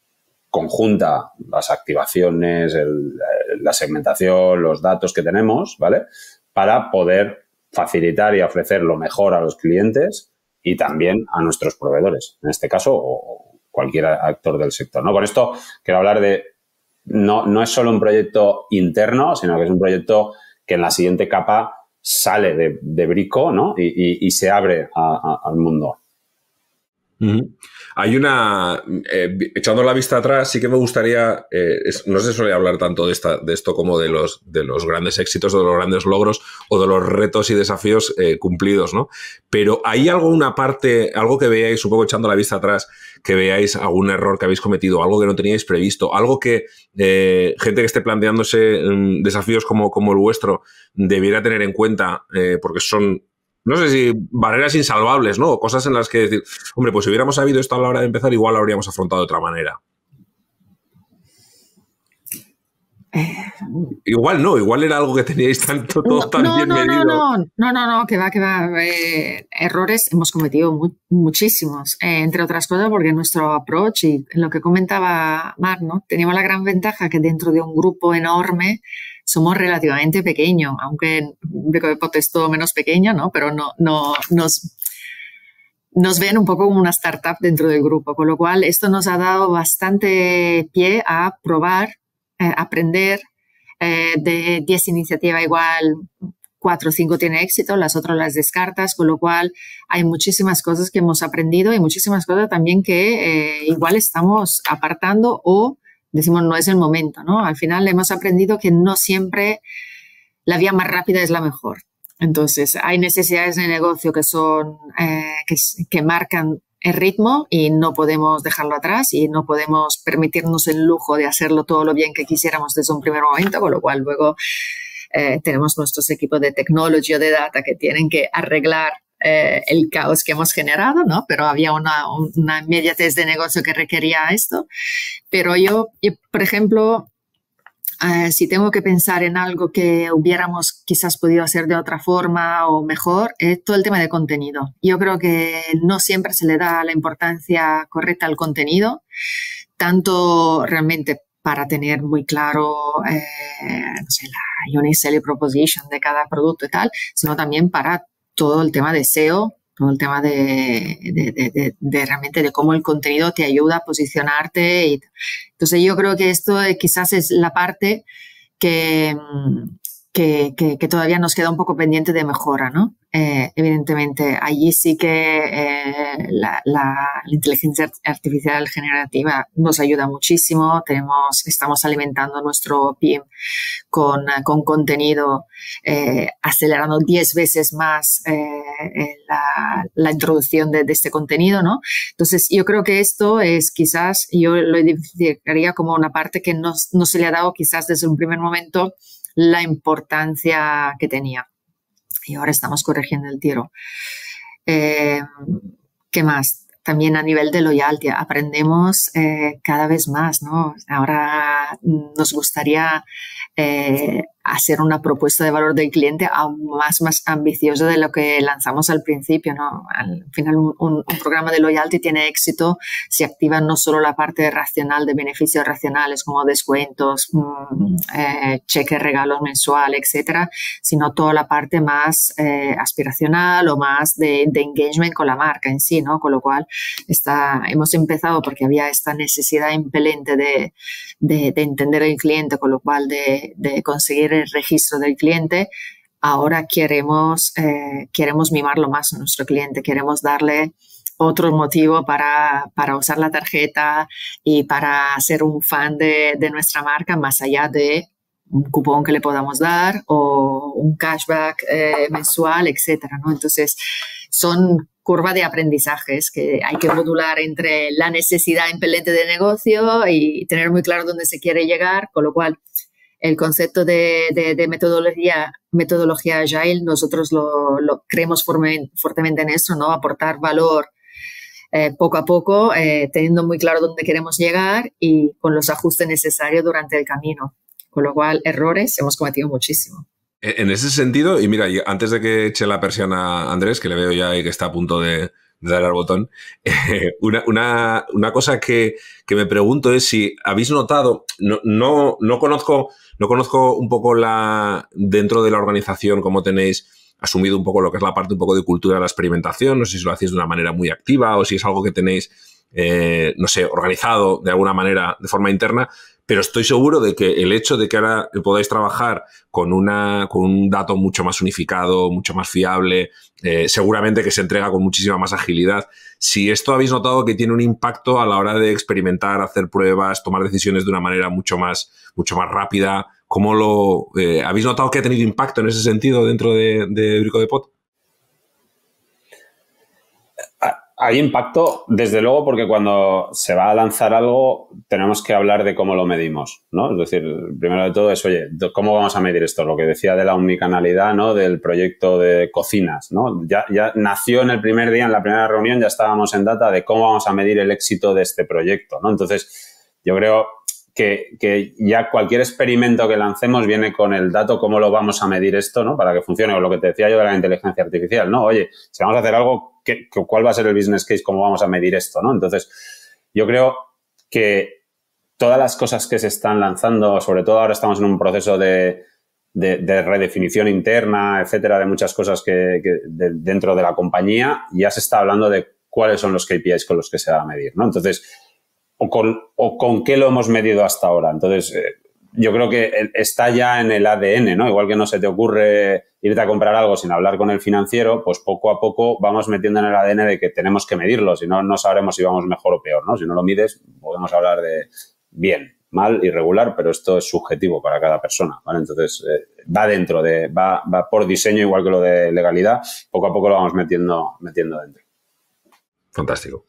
conjunta las activaciones, el, la segmentación, los datos que tenemos, ¿vale? Para poder facilitar y ofrecer lo mejor a los clientes y también a nuestros proveedores, en este caso, o cualquier actor del sector, ¿no? Con esto quiero hablar de, no, no es solo un proyecto interno, sino que es un proyecto que en la siguiente capa sale de, de Brico, ¿no? Y, y, y se abre a, a, al mundo. Uh-huh. Hay una, eh, echando la vista atrás, sí que me gustaría, eh, es, no se suele hablar tanto de, esta, de esto como de los, de los grandes éxitos, o de los grandes logros o de los retos y desafíos eh, cumplidos, ¿no? Pero ¿hay algo, una parte, algo que veáis, un poco echando la vista atrás, que veáis algún error que habéis cometido, algo que no teníais previsto, algo que eh, gente que esté planteándose um, desafíos como, como el vuestro debiera tener en cuenta, eh, porque son... No sé si barreras insalvables, ¿no? Cosas en las que decir, hombre, pues si hubiéramos sabido esto a la hora de empezar, igual lo habríamos afrontado de otra manera. Eh, igual no, igual era algo que teníais tanto, todo no, tan no, bien no, medido. No, no, no, no, no, que va, que va. Eh, errores hemos cometido mu muchísimos, eh, entre otras cosas porque nuestro approach y lo que comentaba Mar, ¿no? Teníamos la gran ventaja que dentro de un grupo enorme somos relativamente pequeños, aunque Brico es todo menos pequeño, ¿no? Pero no, no, nos, nos ven un poco como una startup dentro del grupo, con lo cual esto nos ha dado bastante pie a probar, eh, aprender. Eh, de diez iniciativas igual cuatro o cinco tienen éxito, las otras las descartas, con lo cual hay muchísimas cosas que hemos aprendido y muchísimas cosas también que eh, igual estamos apartando o decimos no es el momento, ¿no? Al final hemos aprendido que no siempre la vía más rápida es la mejor. Entonces, hay necesidades de negocio que son, eh, que, que marcan el ritmo y no podemos dejarlo atrás y no podemos permitirnos el lujo de hacerlo todo lo bien que quisiéramos desde un primer momento, con lo cual luego eh, tenemos nuestros equipos de technology o de data que tienen que arreglar eh, el caos que hemos generado, ¿no? Pero había una, una inmediatez de negocio que requería esto. Pero yo, yo por ejemplo... Uh, si tengo que pensar en algo que hubiéramos quizás podido hacer de otra forma o mejor, es todo el tema de contenido. Yo creo que no siempre se le da la importancia correcta al contenido, tanto realmente para tener muy claro eh, no sé, la unique selling proposition de cada producto y tal, sino también para todo el tema de S E O, todo el tema de, de, de, de, de realmente de cómo el contenido te ayuda a posicionarte. Y, entonces yo creo que esto quizás es la parte que, que, que, que todavía nos queda un poco pendiente de mejora, ¿no? Eh, evidentemente, allí sí que eh, la, la, la inteligencia artificial generativa nos ayuda muchísimo. Tenemos, estamos alimentando nuestro P I M con, con contenido, eh, acelerando diez veces más eh, la, la introducción de, de este contenido, ¿no? Entonces, yo creo que esto es quizás, yo lo identificaría como una parte que no, no se le ha dado quizás desde un primer momento la importancia que tenía. Y ahora estamos corrigiendo el tiro. Eh, ¿Qué más? También a nivel de loyalty aprendemos eh, cada vez más, ¿no? Ahora nos gustaría eh, hacer una propuesta de valor del cliente aún más, más ambiciosa de lo que lanzamos al principio, ¿no? Al final un, un, un programa de loyalty tiene éxito si activa no solo la parte racional de beneficios racionales como descuentos, mmm, eh, cheques, regalos mensual, etcétera, sino toda la parte más eh, aspiracional o más de, de engagement con la marca en sí, ¿no? Con lo cual está, hemos empezado porque había esta necesidad impelente de, de, de entender el cliente, con lo cual de, de conseguir el registro del cliente. Ahora queremos, eh, queremos mimarlo más a nuestro cliente, queremos darle otro motivo para, para usar la tarjeta y para ser un fan de, de nuestra marca, más allá de un cupón que le podamos dar o un cashback eh, mensual, etcétera, ¿no? Entonces, son curva de aprendizajes que hay que modular entre la necesidad impelente de negocio y tener muy claro dónde se quiere llegar, con lo cual el concepto de, de, de metodología, metodología Agile, nosotros lo, lo creemos forme, fuertemente en esto, ¿no? Aportar valor eh, poco a poco, eh, teniendo muy claro dónde queremos llegar y con los ajustes necesarios durante el camino. Con lo cual, errores hemos cometido muchísimo. En ese sentido, y mira, antes de que eche la persiana a Andrés, que le veo ya y que está a punto de, de dar al botón, eh, una, una, una cosa que, que me pregunto es si habéis notado, no, no, no conozco, no conozco un poco la dentro de la organización cómo tenéis asumido un poco lo que es la parte un poco de cultura de la experimentación, no sé si lo hacéis de una manera muy activa o si es algo que tenéis, eh, no sé, organizado de alguna manera de forma interna. Pero estoy seguro de que el hecho de que ahora podáis trabajar con, una, con un dato mucho más unificado, mucho más fiable, eh, seguramente que se entrega con muchísima más agilidad. Si esto habéis notado que tiene un impacto a la hora de experimentar, hacer pruebas, tomar decisiones de una manera mucho más, mucho más rápida, ¿cómo lo eh, habéis notado que ha tenido impacto en ese sentido dentro de, de Brico-Dépôt? Hay impacto, desde luego, porque cuando se va a lanzar algo tenemos que hablar de cómo lo medimos, ¿no? Es decir, primero de todo es, oye, ¿cómo vamos a medir esto? Lo que decía de la omnicanalidad, ¿no? Del proyecto de cocinas, ¿no? Ya, ya nació en el primer día, en la primera reunión, ya estábamos en data de cómo vamos a medir el éxito de este proyecto, ¿no? Entonces, yo creo que, que ya cualquier experimento que lancemos viene con el dato, cómo lo vamos a medir esto, ¿no? Para que funcione, o lo que te decía yo de la inteligencia artificial, ¿no? Oye, si vamos a hacer algo, ¿qué, ¿cuál va a ser el business case? ¿Cómo vamos a medir esto, no? Entonces, yo creo que todas las cosas que se están lanzando, sobre todo ahora estamos en un proceso de, de, de redefinición interna, etcétera, de muchas cosas que, que de, dentro de la compañía, ya se está hablando de cuáles son los K P Is con los que se va a medir, ¿no? Entonces, o con, o con qué lo hemos medido hasta ahora. Entonces, eh, yo creo que está ya en el A D N, ¿no? Igual que no se te ocurre irte a comprar algo sin hablar con el financiero, pues poco a poco vamos metiendo en el A D N de que tenemos que medirlo, si no, no sabremos si vamos mejor o peor, ¿no? Si no lo mides, podemos hablar de bien, mal, irregular, pero esto es subjetivo para cada persona, ¿vale? Entonces, eh, va dentro de, va, va por diseño, igual que lo de legalidad, poco a poco lo vamos metiendo, metiendo dentro. Fantástico.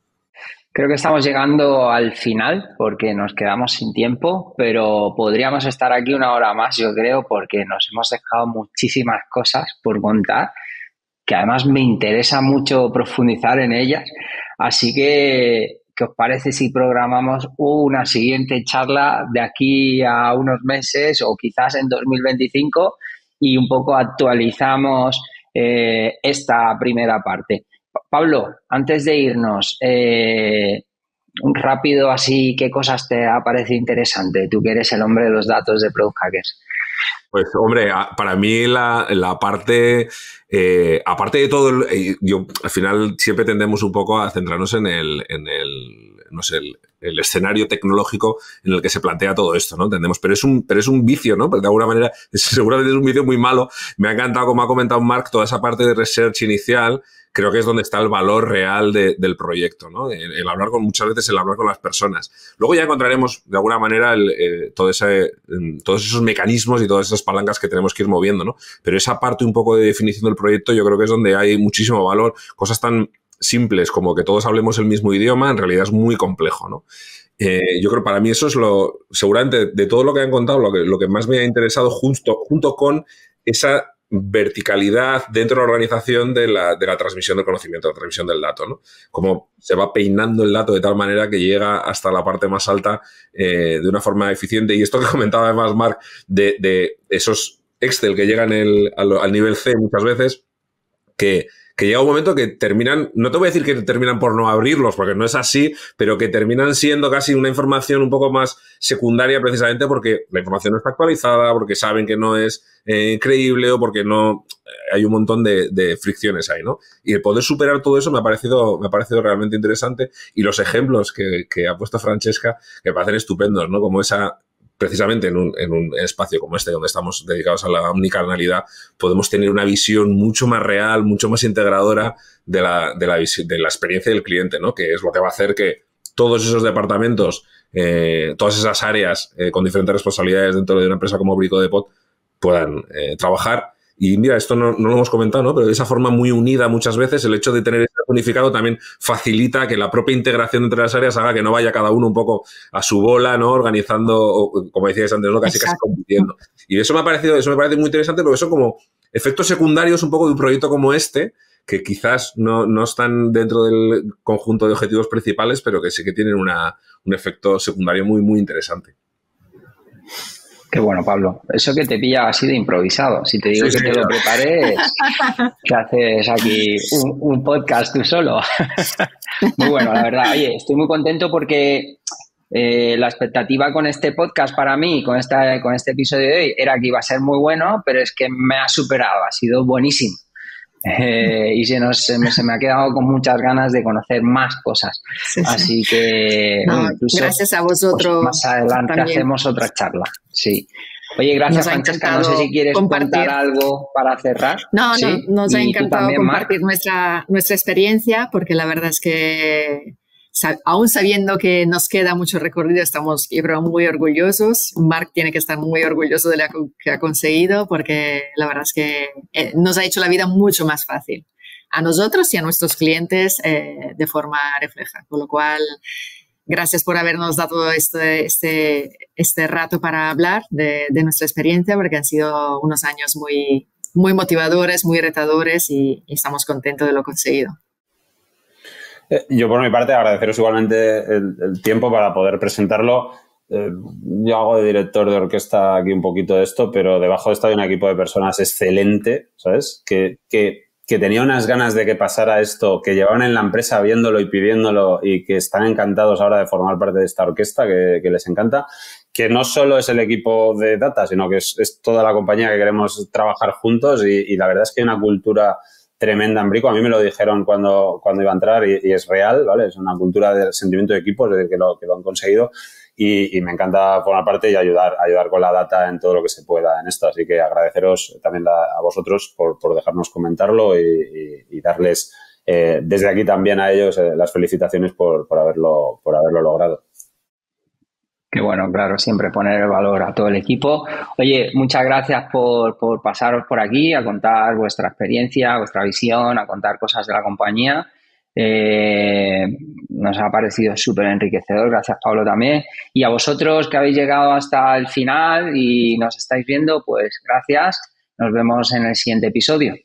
Creo que estamos llegando al final porque nos quedamos sin tiempo, pero podríamos estar aquí una hora más, yo creo, porque nos hemos dejado muchísimas cosas por contar, que además me interesa mucho profundizar en ellas. Así que, ¿qué os parece si programamos una siguiente charla de aquí a unos meses o quizás en dos mil veinticinco y un poco actualizamos eh, esta primera parte? Pablo, antes de irnos, eh, un rápido así, ¿qué cosas te ha parecido interesante? Tú que eres el hombre de los datos de Product Hackers. Pues, hombre, para mí la, la parte, eh, aparte de todo, el, yo al final siempre tendemos un poco a centrarnos en el, en el no sé, el, el escenario tecnológico en el que se plantea todo esto, ¿no? Entendemos, pero es un, pero es un vicio, ¿no? Pero de alguna manera, es, seguramente es un vicio muy malo. Me ha encantado, como ha comentado Marc, toda esa parte de research inicial. Creo que es donde está el valor real de, del proyecto, ¿no? El, el hablar con, muchas veces el hablar con las personas. Luego ya encontraremos, de alguna manera, el, eh, todo ese, todos esos mecanismos y todas esas palancas que tenemos que ir moviendo, ¿no? Pero esa parte un poco de definición del proyecto yo creo que es donde hay muchísimo valor. Cosas tan simples como que todos hablemos el mismo idioma, en realidad es muy complejo, ¿no? Eh, yo creo que para mí eso es lo, seguramente, de todo lo que han contado, lo que, lo que más me ha interesado junto, junto con esa verticalidad dentro de la organización de la, de la transmisión del conocimiento, la transmisión del dato, ¿no? Cómo se va peinando el dato de tal manera que llega hasta la parte más alta eh, de una forma eficiente. Y esto que comentaba además Marc, de, de esos Excel que llegan el, al, al nivel C muchas veces, que que llega un momento que terminan, no te voy a decir que terminan por no abrirlos, porque no es así, pero que terminan siendo casi una información un poco más secundaria precisamente porque la información no está actualizada, porque saben que no es eh, creíble o porque no... Hay un montón de, de fricciones ahí, ¿no? Y el poder superar todo eso me ha parecido, me ha parecido realmente interesante, y los ejemplos que, que ha puesto Francesca que me parecen estupendos, ¿no? Como esa... Precisamente en un, en un espacio como este, donde estamos dedicados a la omnicanalidad, podemos tener una visión mucho más real, mucho más integradora de la, de la, de la experiencia del cliente, ¿no? Que es lo que va a hacer que todos esos departamentos, eh, todas esas áreas eh, con diferentes responsabilidades dentro de una empresa como Bricodepot puedan eh, trabajar. Y mira, esto no, no lo hemos comentado, ¿no? Pero de esa forma muy unida muchas veces, el hecho de tener esto unificado también facilita que la propia integración entre las áreas haga que no vaya cada uno un poco a su bola, ¿no? Organizando, como decíais antes, ¿no? Casi, casi compitiendo. Y eso me ha parecido, eso me parece muy interesante porque son como efectos secundarios un poco de un proyecto como este, que quizás no, no están dentro del conjunto de objetivos principales, pero que sí que tienen una, un efecto secundario muy, muy interesante. Qué bueno, Pablo. Eso que te pilla así de improvisado. Si te digo sí, que sí, te lo prepares, que haces aquí un, un podcast tú solo. Muy bueno, la verdad. Oye, estoy muy contento porque eh, la expectativa con este podcast para mí, con, esta, con este episodio de hoy, era que iba a ser muy bueno, pero es que me ha superado. Ha sido buenísimo. Eh, y se, nos, se, me, se me ha quedado con muchas ganas de conocer más cosas. Sí, sí. Así que no, incluso, gracias a vosotros. Pues, más adelante también hacemos otra charla. Sí. Oye, gracias, Francesca. No sé si quieres compartir. contar algo para cerrar. No, ¿Sí? no, nos ha encantado también, compartir nuestra, nuestra experiencia, porque la verdad es que aún sabiendo que nos queda mucho recorrido, estamos, yo creo, muy orgullosos. Marc tiene que estar muy orgulloso de lo que ha conseguido, porque la verdad es que eh, nos ha hecho la vida mucho más fácil a nosotros y a nuestros clientes eh, de forma refleja. Con lo cual, gracias por habernos dado este, este, este rato para hablar de, de nuestra experiencia, porque han sido unos años muy, muy motivadores, muy retadores y, y estamos contentos de lo conseguido. Yo, por mi parte, agradeceros igualmente el, el tiempo para poder presentarlo. Eh, yo hago de director de orquesta aquí un poquito de esto, pero debajo de esto hay un equipo de personas excelente, ¿sabes? Que, que, que tenía unas ganas de que pasara esto, que llevaban en la empresa viéndolo y pidiéndolo y que están encantados ahora de formar parte de esta orquesta, que, que les encanta. Que no solo es el equipo de data, sino que es, es toda la compañía que queremos trabajar juntos y, y la verdad es que hay una cultura tremenda en Brico. A mí me lo dijeron cuando, cuando iba a entrar y, y es real, ¿vale? Es una cultura de sentimiento de equipo, es decir, que lo, que lo han conseguido y, y me encanta formar parte y ayudar, ayudar con la data en todo lo que se pueda en esto. Así que agradeceros también la, a vosotros por, por dejarnos comentarlo y, y, y darles eh, desde aquí también a ellos eh, las felicitaciones por, por, haberlo, por haberlo logrado. Que bueno, claro, siempre poner el valor a todo el equipo. Oye, muchas gracias por, por pasaros por aquí a contar vuestra experiencia, vuestra visión, a contar cosas de la compañía. Eh, nos ha parecido súper enriquecedor. Gracias, Pablo, también. Y a vosotros que habéis llegado hasta el final y nos estáis viendo, pues gracias. Nos vemos en el siguiente episodio.